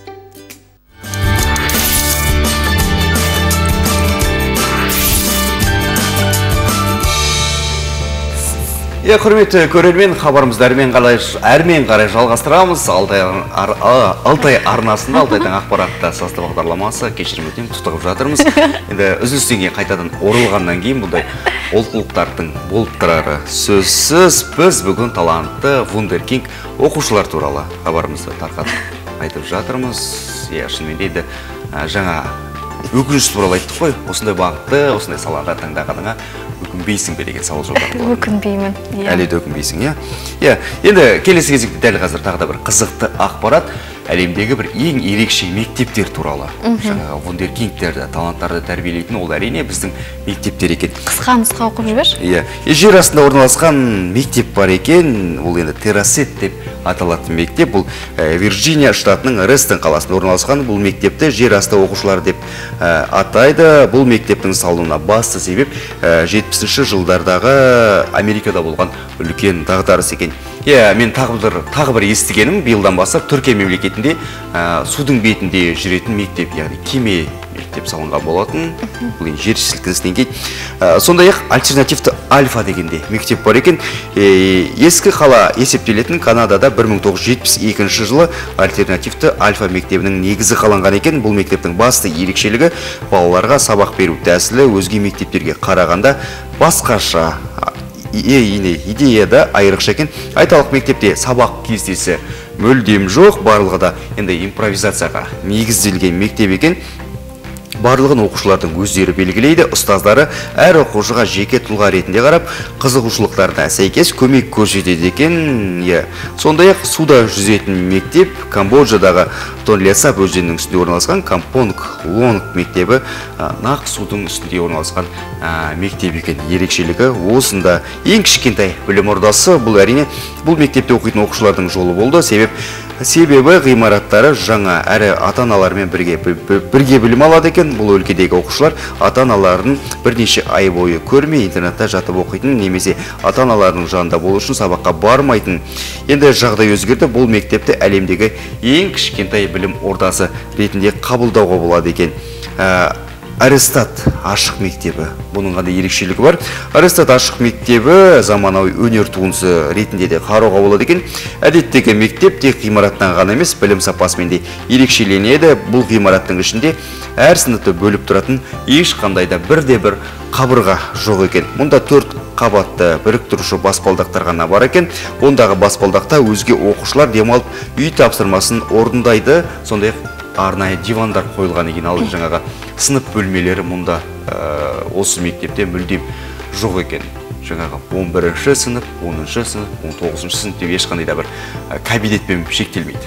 Иә, құрметті көрермен, хабарымызды әрмен қарай жалғастырамыз. Алтай арнасында Алтайдың ақпаратты сазды бағдарламасы кешірім өтінем тұтығып жатырмыз. Енді үзілістен кейін қайтадан орылғаннан кейін бұндай олқылықтардың болып тұрары сөзсіз. Біз бүгін талантты вундеркинг оқушылар туралы хабарымызды тарқатып айтып жатырмыз. Иә, шынымен дейді, жаңа өкініш туралы айттық қой, осындай бағытты, осындай салада таңдағаныңа өкінбейсің бе деген сауал жолдары болады.
Өкінбеймін.
Әлі де өкінбейсің, иә? Иә, енді келесі кезекте дәл қазір тағы да бір қызықты ақпарат. Әлемдегі бір ең ерекше мектептер туралы. Жаңағы вундеркингтерді, таланттарды тәрбиелейтін ол әрине біздің мектептер екен.
Қысқа нұсқа оқып жібер.
Иә, жер астында орналасқан мектеп бар екен. Ол енді Террасет деп аталатын мектеп. Бұл Вирджиния штатының Рестон қаласында орналасқан. Бұл мектепті жер асты оқушылары деп атайды. Бұл мектептің салынуына басты себеп жетпісінші жылдардағы Америкада болған үлкен дағдарыс екен. Иә, мен тағы бір естігенім, биылдан бастап Түркия мемлекетінде судың бетінде жүретін мектеп, яғни кеме мектеп салынған болатын. Бұл жер сілкінісінен кейін. Сондай-ақ альтернативті альфа дегенде мектеп бар екен. Ескі қала есептелетін Канадада бір мың тоғыз жүз жетпіс екінші жылы альтернативті альфа мектебінің негізі қаланған екен. Бұл мектептің басты ерекшелігі балаларға сабақ беру тәсілі өзге мектептерге қарағанда басқаша. Идеяда айрықша екен. Айталық мектепте сабақ кестесі мүлдем жоқ, барлығы да енді импровизацияға негізделген мектеп екен. Барлығын оқушылардың өздері белгілейді. Ұстаздары әр оқушыға жеке тұлға ретінде қарап, қызығушылықтарына сәйкес көмек көрсетеді екен. Сондай-ақ суда жүзетін мектеп Камбоджадағы Тонлесап өзенінің үстінде орналасқан Кампонг Лонг мектебі нақ судың үстінде орналасқан мектеп екен. Ерекшелігі осында. Ең кішкентай білім ордасы бұл әрине бұл мектепте оқитын оқушылардың жолы болды. Себеп Себебі ғимараттары жаңа әрі ата-аналармен бірге бірге білім алады екен. Бұл өлкедегі оқушылар ата-аналарын бірнеше ай бойы көрмей интернетте жатып оқитын немесе ата-аналарының жанында болу үшін сабаққа бармайтын. Енді жағдай өзгерді. Бұл мектепті әлемдегі ең кішкентай білім ордасы ретінде қабылдауға болады екен. Арестат ашық мектебі. Бұның қандай ерекшелігі бар? Арестат ашық мектебі заманауи өнер туындысы ретінде де қарауға болады екен. Әдеттегі мектеп тек ғимараттан ғана емес, білім сапасымен де ерекшеленеді. Бұл ғимараттың ішінде әр сыныпты бөліп тұратын ешқандай да бірде бір қабырға жоқ екен. Мұнда төрт қабатты біріктіруші баспалдақтар ғана бар екен. Ондағы баспалдақта өзге оқушылар демалып үй тапсырмасын орындайды. Сондай-ақ арнайы дивандар қойылған екен. Ал жаңағы сынып бөлмелері мұнда осы мектепте мүлдем жоқ екен. Жаңағы он бірінші сынып, оныншы сынып, он тоғызыншы сынып деп ешқандай да бір кабинетпен шектелмейді.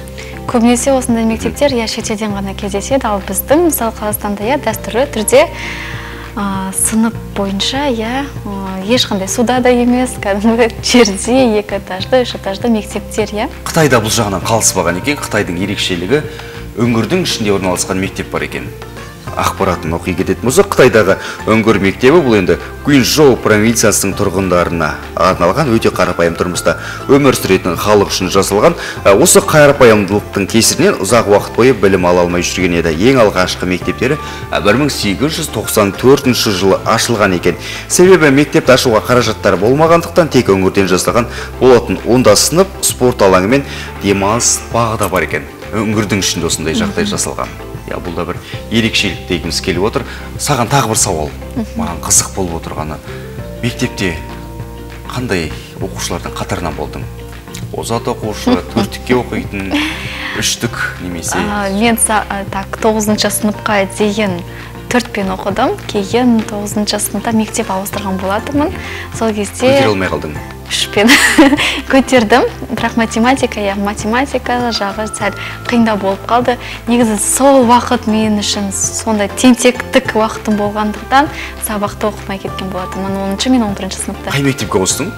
көбінесе осындай мектептер я шетелден ғана кездеседі, ал біздің мысалы Қазақстанда я дәстүрлі түрде сынып бойынша я ешқандай суда да емес, кәдімгі жерде екі этажды, үш этажды мектептер я.
Қытайда бұл жағынан қалыспаған екен. Қытайдың ерекшелігі өңірдің ішінде орналасқан мектеп бар екен. Ақпаратын оқи кететін болса, Қытайдағы өңір мектебі бұл енді Гуанчжоу провинциясының тұрғындарына арналған өте қарапайым тұрмыста өмір сүретін халық үшін жасалған. Осы қарапайымдылықтың кесірінен ұзақ уақыт бойы білім ала алмай жүрген еді. Ең алғашқы мектептері бір мың сегіз жүз тоқсан төртінші жылы ашылған екен. Себебі мектепті ашуға қаражаттар болмағандықтан тек өңірден жасалған болатын. Онда сынып, спорт алаңы мен демалыс бағы да бар екен. Өңірдің ішінде осындай жағдай жасалған. Я, бұл да бір ерекшелік дегіміз келіп отыр. Саған тағы бір сауал. Маған қызық болып отырғаны. Мектепте қандай оқушылардың қатарынан болдың? Озат оқушы, төрттікке оқитын, үштік немесе?
Мен так тоғызыншы сыныпқа дейін төртпен оқыдым. Кейін тоғызыншы сыныпта мектеп ауыстырған болатынмын. Сол кезде
көтере алмай қалдың?
Үшпен көтердім, бірақ математика, я математика жағы сәл қиындау болып қалды. Негізі сол уақыт мен үшін сондай тентектік уақытым болғандықтан сабақты оқымай кеткен болатынмын. оныншы мен он бірінші сыныпта.
Қай мектепке ауыстың?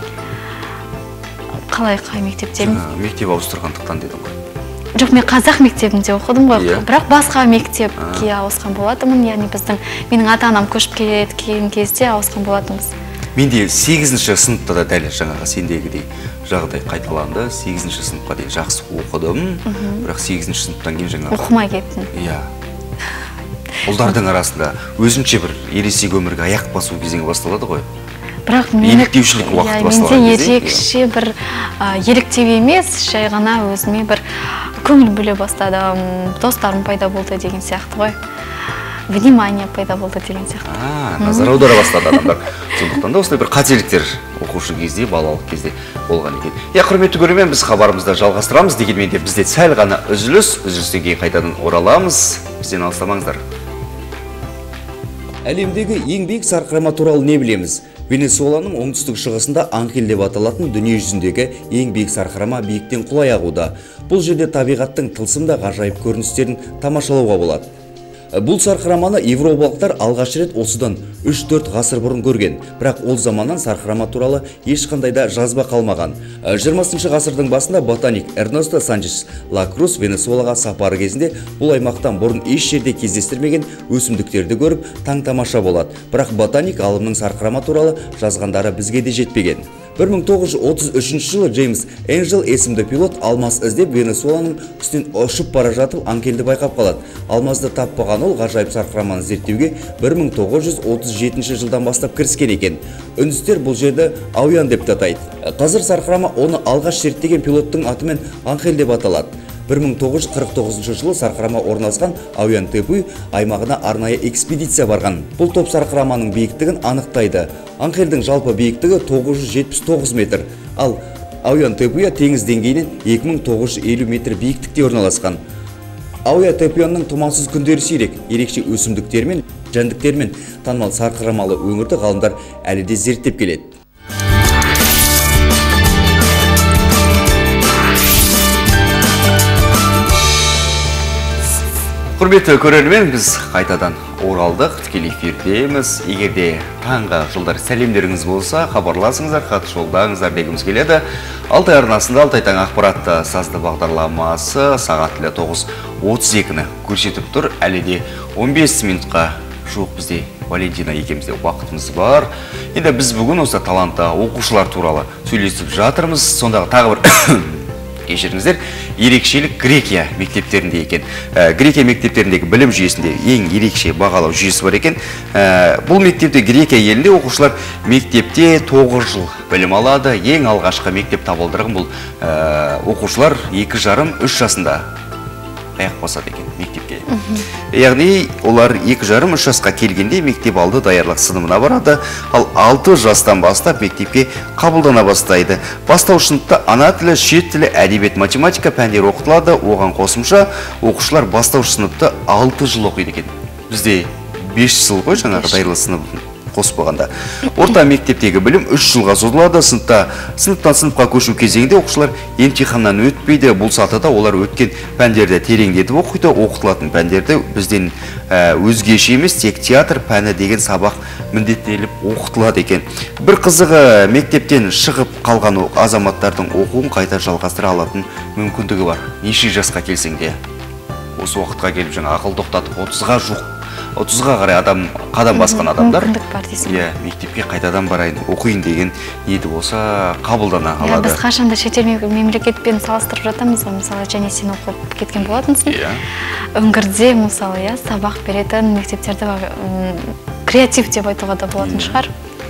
Қалай қай мектептен?
Мектеп ауыстырғандықтан дедің ғой.
Жоқ, мен қазақ мектебінде оқыдым ғой, бірақ басқа мектепке ауысқан болатынмын. Яғни біздің менің ата-анам көшіп кеткен кезде ауысқан болатынбыз.
Менде сегізінші сыныпта да дәл жаңағы сендегідей жағдай қайталанды. сегізінші сыныпқа дейін жақсы оқыдым, бірақ сегізінші сыныптан кейін жаңағы
оқымай кеттім.
Иә. Ұлдардың арасында өзінше бір ересек өмірге аяқ басу кезеңі басталады ғой.
Бірақ
еліктеушілік уақыт басталған
кезде ерекше бір еліктеу емес, жай ғана өзіме бір көңіл бөле бастадым, достарым пайда болды деген сияқты ғой. Внимание пайда болды деген сияқты.
Назар аудара бастады адамдар. Сондықтан да осындай бір қателіктер оқушы кезде, балалық кезде болған екен. Я, құрметті көрермен, біз хабарымызды жалғастырамыз. Дегенмен де бізде сәл ғана үзіліс, үзілістен кейін қайтадан ораламыз. Бізден алыстамаңыздар. Әлемдегі ең биік сарқырама туралы не білеміз? Венесуэланың оңтүстік шығысында Анхель деп аталатын дүние жүзіндегі ең биік сарқырама биіктен құлай ағуда. Бұл жерде табиғаттың тылсымда ғажайып көріністерін тамашалауға болады. Бұл сарқыраманы европалықтар алғаш рет осыдан үш төрт ғасыр бұрын көрген, бірақ ол заманнан сарқырама туралы ешқандай да жазба қалмаған. жиырмасыншы ғасырдың басында ботаник Эрнесто Санчес Лакрус Венесуэлаға сапары кезінде бұл аймақтан бұрын еш жерде кездестірмеген өсімдіктерді көріп таң тамаша болады. Бірақ ботаник ғалымның сарқырама туралы жазғандары бізге де жетпеген. бір мың тоғыз жүз отыз үшінші жылы Джеймс Энджел есімді пилот алмаз іздеп Венесуэланың үстінен ұшып бара жатып Анхельді байқап қалады. Алмазды таппаған ол ғажайып сарқыраманы зерттеуге бір мың тоғыз жүз отыз жетінші жылдан бастап кіріскен екен. Үндістер бұл жерді Ауян деп атайды. Қазір сарқырама оны алғаш зерттеген пилоттың атымен Анхель деп аталады. бір мың тоғыз жүз қырық тоғызыншы жылы сарқырама орналасқан Ауян Тепуй аймағына арнайы экспедиция барған. Бұл топ сарқыраманың биіктігін анықтайды. Анхельдің жалпы биіктігі тоғыз жүз жетпіс тоғыз метр, ал Ауян Тепуя теңіз деңгейінен екі мың тоғыз жүз елу метр биіктікте орналасқан. Ауян Тепуяның тұмансыз күндері сирек, ерекше өсімдіктермен, жәндіктермен танымал сарқырамалы өңірді ғалымдар әлі де зерттеп келеді. Құрметті көрермен, біз қайтадан оралдық, тікелей эфирдеміз. Егер де таңғы жылдар сәлемдеріңіз болса, хабарласыңыздар, хат жолдаңыздар дегіміз келеді. Алтай арнасында Алтай таң ақпаратты сазды бағдарламасы сағат тілі тоғыз отыз екіні көрсетіп тұр. Әлі де он бес минутқа жуық бізде Валентина екемізде уақытымыз бар. Енді біз бүгін осы талантты оқушылар туралы сөйлесіп жатырмыз. Сондағы тағы бір кешіріңіздер, ерекшелік Грекия мектептерінде екен. Грекия мектептеріндегі білім жүйесінде ең ерекше бағалау жүйесі бар екен. Бұл мектепте Грекия елінде оқушылар мектепте тоғыз жыл білім алады. Ең алғашқы мектеп табылдырған бұл оқушылар екі жарым үш жасында аяқ басады екен мектепке. Яғни олар екі жарым үш жасқа келгенде мектеп алды даярлық сыныбына барады, ал алты жастан бастап мектепке қабылдана бастайды. Бастауыш сыныпта ана тілі, шет тілі, әдебиет, математика пәндері оқытылады. Оған қосымша оқушылар бастауыш сыныпта алты жыл оқиды екен. Бізде бес жыл ғой жаңағы даярлық сыныбын қоспағанда. Орта мектептегі білім үш жылға созылады. Сыныпта сыныптан сыныпқа көшу кезеңінде оқушылар емтиханнан өтпейді. Бұл сатыда олар өткен пәндерді тереңдетіп оқиды. Оқытылатын пәндерді бізден өзгеше емес, тек театр пәні деген сабақ міндеттеліп оқытылады екен. Бір қызығы, мектептен шығып қалған азаматтардың оқуын қайта жалғастыра алатын мүмкіндігі бар. Неше жасқа келсең де осы уақытқа келіп жаңа ақыл тоқтатып отызға жуық отызға қарай адам қадам басқан адамдар иә мектепке қайтадан барайын оқиын деген ниеті болса қабылдана алады.
Біз қашанда шетел мемлекетпен салыстырып жатамыз ғой, мысалы және сен оқып кеткен болатынсың. Үңгірде мысалы иә сабақ беретін мектептерді креатив деп айтуға да болатын шығар.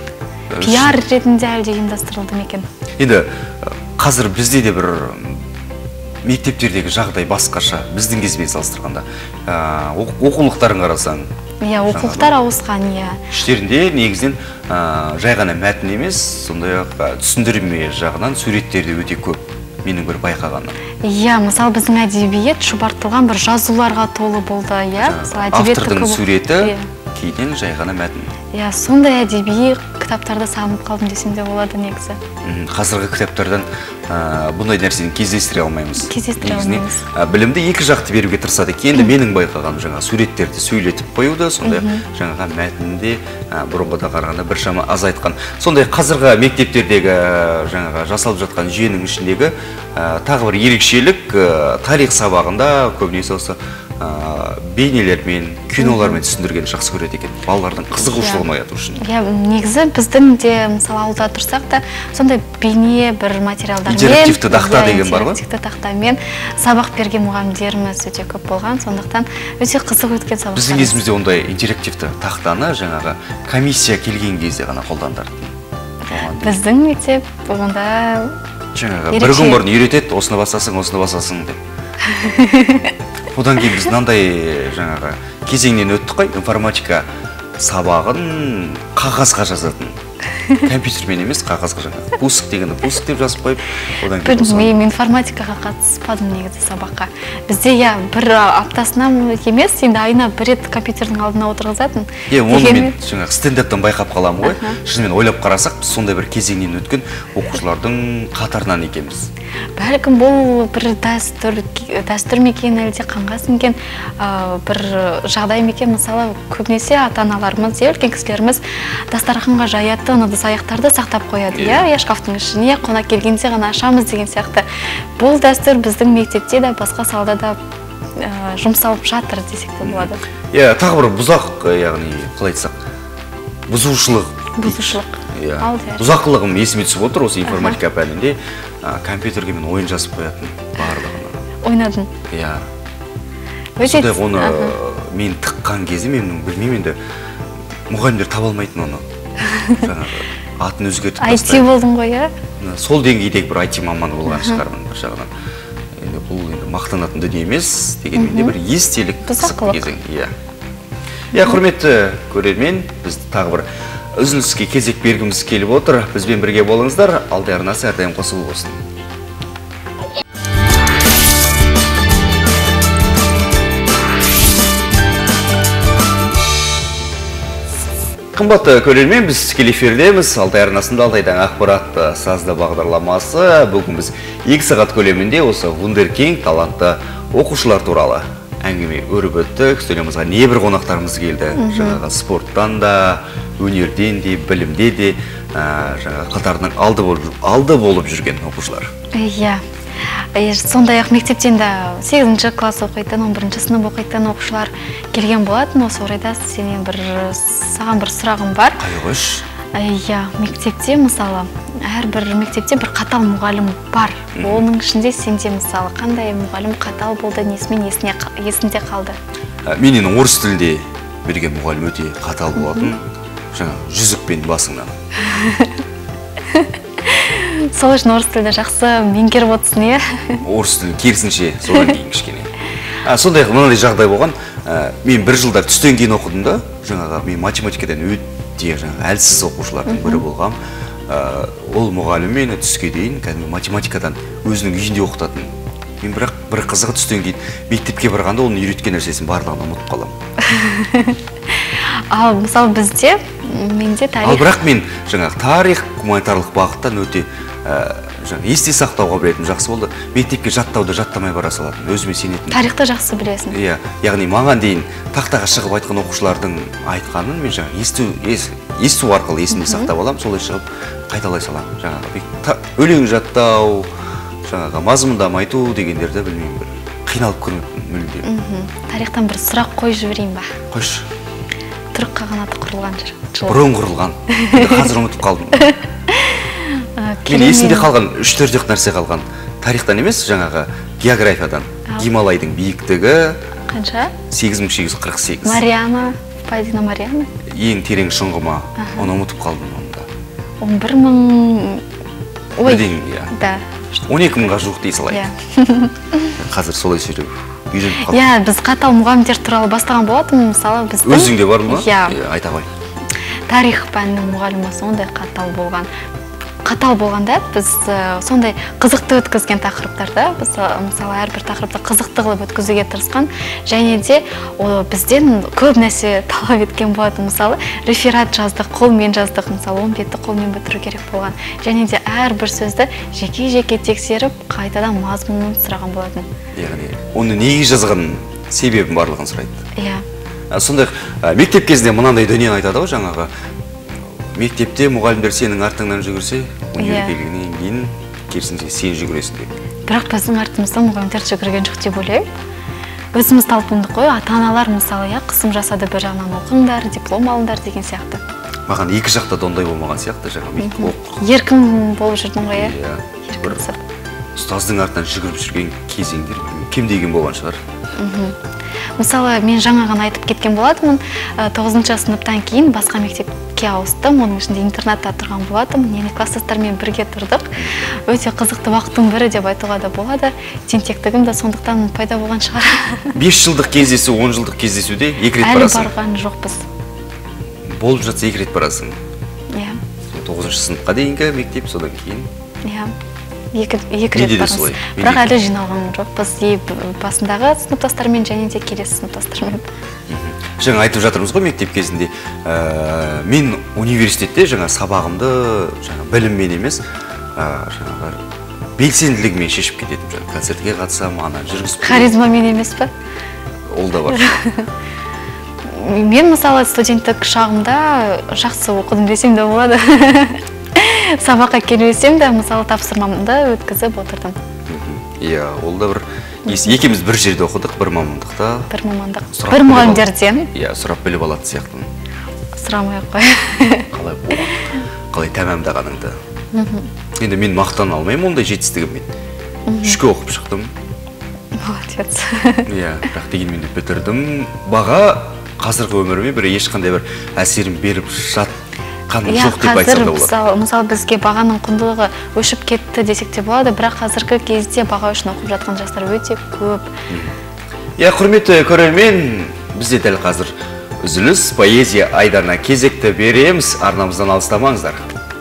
Пиар ретінде әлде ұйымдастырылды ма екен?
Енді қазір бізде де бір мектептердегі жағдай басқаша, біздің кезбен салыстырғанда. Оқулықтарын қарасаң.
Иә, оқулықтар ауысқан, иә.
Іштерінде негізінен жай ғана мәтін емес, сондай-ақ түсіндірме жағынан суреттері өте көп. Менің бір байқағаным.
Иә, мысалы біздің әдебиет шұбартылған бір жазуларға толы болды, иә.
Автордың суреті, кейден жай ғана мәтін.
Иә, сондай әдеби кітаптарды сағынып қалдым десем де болады негізі.
Қазіргі кітаптардан бұндай нәрсені кездестіре алмаймыз.
Кездестіре алмаймыз.
Білімді екі жақты беруге тырысады. Енді менің байқағаным жаңа суреттерді сөйлетіп қоюды, сондай жаңаға мәтінде бұрынғыда қарағанда біршама азайтқан. Сондай қазіргі мектептердегі жаңаға жасалып жатқан жүйенің ішіндегі тағы бір ерекшелік тарих сабағында көбінесе осы бейнелермен, кинолармен түсіндірген жақсы көреді екен. Балалардың қызығушылығын ояту үшін.
Иә, негізі біздің де мысалы ауылда тұрсақ та сондай бейне бір материалдармен,
интерактивті тақта деген бар ғой?
Интерактивті тақтамен сабақ берген мұғалімдеріміз өте көп болған, сондықтан өте қызық өткен сабақтар.
Біздің кезімізде ондай интерактивті тақтаны жаңағы комиссия келген кезде ғана қолдандар.
Біздің мектеп онда
жаңағы бір күн бұрын үйретеді, осыны басасың, осыны басасың деп. Одан кейін біз мынандай жаңағы кезеңнен өттік қой, информатика сабағын қағазға жазатын. Компьютермен емес, қағазға жаңағы. Пуск дегенді пуск деп жазып қойып, одан кейін
осыны. Мен информатикаға қатыспадым негізі сабаққа. Бізде иә бір аптасына емес, енді айына бір рет компьютердің алдына отырғызатын.
Е, оны мен жаңағы стендаптан байқап қаламын ғой. Шынымен ойлап қарасақ, біз сондай бір кезеңнен өткен оқушылардың қатарынан екенбіз.
Бәлкім бұл бір дәстүр, дәстүр мекен әлде қанға сіңген бір жағдай мекен. Мысалы, көбінесе ата-аналарымыз, үлкен кісілеріміз дастарханға жаятын ыдыс-аяқтарды сақтап қояды, иә, шкафтың ішіне қонақ келгенде ғана ашамыз деген сияқты. Бұл дәстүр біздің мектепте де басқа салада да жұмсалып жатыр десек те болады.
Иә, тағы бір бұзақ, яғни қалай айтсақ, бұзушылық.
Бұзушылық.
Бұзақылығым есіме түсіп отыр осы информатика пәнінде. Компьютерге мен ойын жазып қоятын барлығын.
Ойнадың?
Иә. Сондай оны мен тыққан кезде мен білмеймін енді мұғалімдер таба алмайтын оны. Жаңағы атын өзгертіп
ай ти болдың ғой, иә?
Сол деңгейдегі бір ай ти маманы болған шығармын бір жағынан. Енді бұл енді мақтанатын дүние емес, дегенмен де бір естелік қызық кезең. Иә. Иә, құрметті көрермен, біз тағы бір үзіліске кезек бергіміз келіп отыр. Бізбен бірге болыңыздар. Алтай арнасы әрдайым қосылу болсын. Қымбатты көрермен, біз тікелей эфирдеміз. Алтай арнасында Алтайдан ақпарат сазды бағдарламасы. Бүгін біз екі сағат көлемінде осы вундеркинг талантты оқушылар туралы әңгіме өріп өттік. Студиямызға небір қонақтарымыз келді. Жаңағы спорттан да, өнерден де, білімде де қатарының алды болып жүрген оқушылар.
Иә. Сондай-ақ мектептен де сегізінші класс оқитын, он бірінші сынып оқитын оқушылар келген болатын. Осы орайда сенен бір саған бір сұрағым бар.
Қайғыш?
Иә, мектепте мысалы, әрбір мектепте бір қатал мұғалім бар. Оның ішінде сенде мысалы қандай мұғалім қатал болды, несімен есінде қалды?
Менің орыс тілінде берген мұғалім өте қатал болатын. Жаңа жүзікпен басыңнан.
Сол үшін орыс тілді жақсы меңгеріп отырсың, иә?
Орыс тілі керісінше содан кейін кішкене. Сондай-ақ мынандай жағдай болған, мен бір жылдар түстен кейін оқыдым да, жаңаға мен математикадан өте әлсіз оқушылардың бірі болғам. Ол мұғалім мені түске дейін математикадан өзінің үйінде оқытатын. Мен бірақ бір қызығы түстен кейін мектепке барғанда оның үйреткен нәрсесін барлығын ұмытып қаламын.
Ал мысалы бізде менде тарих.
Ал бірақ мен жаңағы тарих гуманитарлық бағыттан өте жаңа есте сақтауға білетім жақсы болды. Мектепке жаттауды жаттамай бара салатын, өзіме сенетін.
Тарихты жақсы білесің.
Иә, яғни маған дейін тақтаға шығып айтқан оқушылардың айтқанын мен жаңа есту есту арқылы есімде сақтап аламын, солай шығып қайталай саламын. Жаңағы өлең жаттау, жаңағы мазмұндама айту дегендерді білмеймін, бір қиналып көрмеппін мүлдем.
Тарихтан бір сұрақ қойып жіберейін ба?
Қойшы.
Түрік қағанаты құрылған жыл.
Бұрын құрылған. Қазір ұмытып қалдым. Мен есімде қалған үш төрт нәрсе қалған. Тарихтан емес, жаңағы географиядан. Гималайдың биіктігі
қанша?
сегіз мың сегіз жүз қырық сегіз.
Мариана, Падина Мариана.
Ең терең шұңғыма. Оны ұмытып қалдым онда.
он бір мың... Ой, да.
он екі мыңға жуық дей салайық. Қазір солай сөйлеп үйреніп қалдым.
Иә, біз қатал мұғалімдер туралы бастаған болатын, мысалы біздің...
Өзіңде бар ма?
Иә.
Айта ғой.
Тарих пәнінің мұғалімі сондай қатал болған. Қатал болғанда біз сондай қызықты өткізген тақырыптарда, біз мысалы әрбір тақырыпты қызықты қылып өткізуге тырысқан, және де бізден көп нәрсе талап еткен болатын. Мысалы реферат жаздық, қолмен жаздық, мысалы он бетті қолмен бітіру керек болған, және де әрбір сөзді жеке-жеке тексеріп, қайтадан мазмұнын сұраған болатын.
Яғни оны неге жазған себебін барлығын сұрайды.
Иә.
Сондай мектеп кезінде мынандай дүниені айтады ғой, жаңағы мектепте мұғалімдер сенің артыңнан жүгірсе, универ келгеннен кейін керісінше сен жүгіресің деп.
Бірақ біздің артымыздан мұғалімдер жүгірген жоқ деп ойлаймын. Өзіміз талпындық қой, ата-аналар мысалы, иә, қысым жасады, бір жағынан оқыңдар, диплом алыңдар деген сияқты.
Маған екі жақта да ондай болмаған сияқты, жаңа мектеп оқу.
Еркін болып жүрдің ғой, иә?
Еркін. Ұстаздың артынан жүгіріп жүрген кезеңдер кемдеген болған шығар.
Мысалы, мен жаңа ғана айтып кеткен болатынмын, тоғызыншы сыныптан кейін басқа мектепке ауыстым, оның ішінде интернатта тұрған болатынмын, яғни класстастармен бірге тұрдық. Өте қызықты уақыттың бірі деп айтуға да болады. Тентектігім де сондықтан пайда болған шығар.
бес жылдық кездесу, он жылдық кездесуде екі рет барасың.
Әлі барған жоқпыз.
Болып жатса екі рет барасың.
Иә.
тоғызыншы сыныпқа дейінгі мектеп, содан кейін.
Иә. Екі рет бармыз. Бірақ әлі жиналған жоқпыз. Басындағы сыныптастармен және де келесі сыныптастармен.
Жаңа айтып жатырмыз ғой мектеп кезінде. Мен университетте жаңа сабағымды біліммен емес, белсенділігімен шешіп кететім. Концертке қатысам, ана жүргізіп.
Харизмамен емес пе?
Ол да бар.
Мен мысалы студенттік шағымда жақсы оқыдым десем де болады. Сабаққа келмесем де, мысалы тапсырмамды өткізіп отырдым.
Иә, ол да бір... Екеміз бір жерде оқыдық, бір мамандықта.
Бір мамандық. Бір мұғалімдерден.
Иә, сұрап біліп алады сияқты.
Сұрамай қой.
Қалай болған? Қалай тәмамдағаныңды? Енді мен мақтан алмаймын ондай жетістігіммен. Үшке оқып шықтым.
Молодец.
Иә, бірақ дегенмен де бітірдім. Баға қазіргі өміріме бір ешқандай бір әсерін беріп жатқаным жоқ деп айтсам да болады.
Мысалы бізге бағаның құндылығы өшіп кетті десек те болады, бірақ қазіргі кезде баға үшін оқып жатқан жастар өте көп.
Иә, құрметті көрермен, бізде дәл қазір үзіліс поэзия айдарына кезекті береміз, арнамыздан алыстамаңыздар.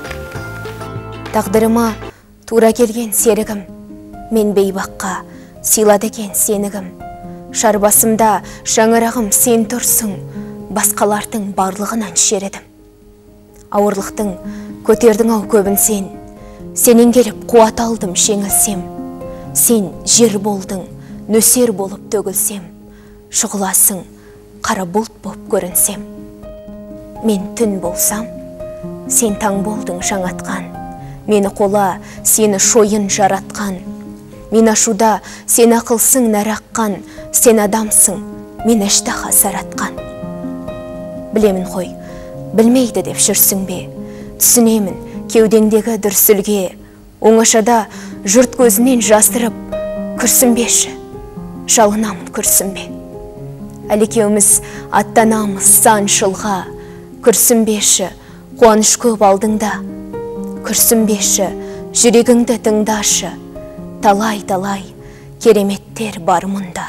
Тағдырыма тура келген серігім, мен бейбаққа сыйлады екен сенігім. Шарбасымда шаңырағым сен тұрсың, басқалардың барлығынан шередім. Ауырлықтың көтердің ау көбін сен, сенен келіп қуат алдым жеңілсем. Сен жер болдың, нөсер болып төгілсем, шұғыласың, қара бұлт болып көрінсем. Мен түн болсам, сен таң болдың жаңатқан, мені қола, сені шойын жаратқан. Мен ашуда сен ақылсың нәраққан, сен адамсың, мен әштаға саратқан. Білемін ғой, білмейді деп жүрсің бе, түсінемін кеудеңдегі дүрсілге, оңашада жұрт көзінен жасырып, күрсінбеші, жалынамын күрсінбе. Әлекеуміз аттанамыз сан жылға, күрсінбеші, қуаныш көп алдыңда, күрсінбеші, жүрегіңді тыңдашы, талай-талай кереметтер бар мұнда.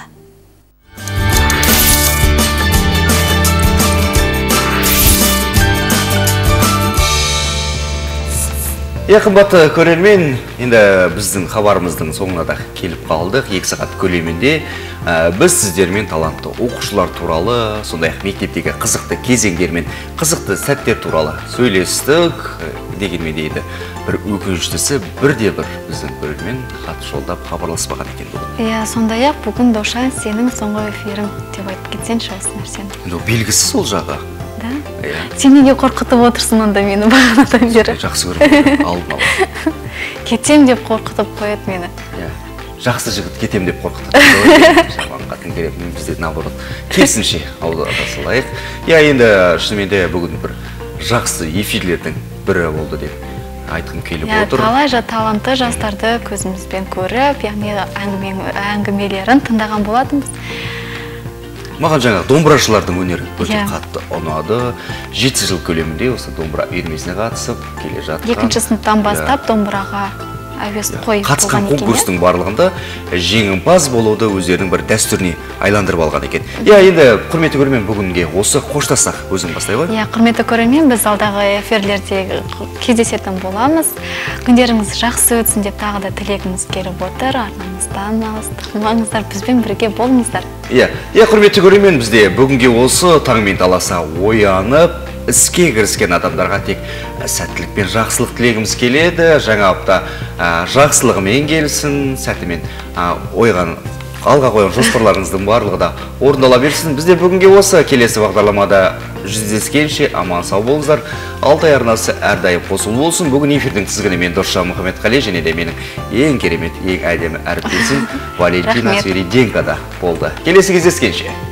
Иә, қымбатты көрермен, енді біздің хабарымыздың соңына да келіп қалдық. Екі сағат көлемінде біз сіздермен талантты оқушылар туралы, сондай-ақ мектептегі қызықты кезеңдер мен қызықты сәттер туралы сөйлестік. Дегенмен дейді, бір өкініштісі бірде-бір біздің көрермен хат жолдап хабарласпаған екен бүгін.
Иә, сондай-ақ бүгін Дошан сенің соңғы эфирің деп айтып кетсеңші осы нәрсені.
Енді белгісіз ол жағы.
Да? Сен неге қорқытып отырсың онда мені бағанадан бері?
Жақсы көріп алдын ала.
Кетем деп қорқытып қояды мені.
Жақсы жігіт кетем деп қорқытады. Жаман қатын керек, бізде наоборот. Керісінше аудада салайық. Иә, енді шынымен де бүгін бір жақсы эфирлердің бірі болды деп айтқым келіп отыр.
Талай талантты жастарды көзімізбен көріп, яғни әңгімелерін тыңдаған болатынбыз.
Маған жаңа домбырашылардың өнері өте қатты ұнады. Жеті жыл көлемінде осы домбыра үйірмесіне қатысып келе жатқан.
Екінші сыныптан бастап домбыраға әуес қойып
қатысқан конкурстың барлығында жеңімпаз болуды өздерінің бір дәстүріне айландырып алған екен. Иә, енді құрметті көрермен, бүгінге осы қоштассақ, өзің бастай ғой.
Иә, құрметті көрермен, біз алдағы эфирлерде кездесетін боламыз. Күндеріңіз жақсы өтсін деп тағы да тілегіміз келіп отыр. Арнамыздан алыстырмаңыздар, бізбен бірге болыңыздар.
Иә, иә, құрметті көрермен, бізде бүгінге осы таңмен таласа оянып іске кіріскен адамдарға тек сәттілік пен жақсылық тілегіміз келеді. Жаңа апта жақсылығымен келсін, сәтімен ойған алға қойған жоспарларыңыздың барлығы да орындала берсін. Бізде бүгінге осы, келесі бағдарламада жүздескенше аман сау болыңыздар. Алтай арнасы әрдайым қосулы болсын. Бүгін эфирдің тізгіні мен Досжан Мұхамедқали және де менің ең керемет, ең әдемі әріптесім Валентина Свириденко да болды. Келесі кездескенше.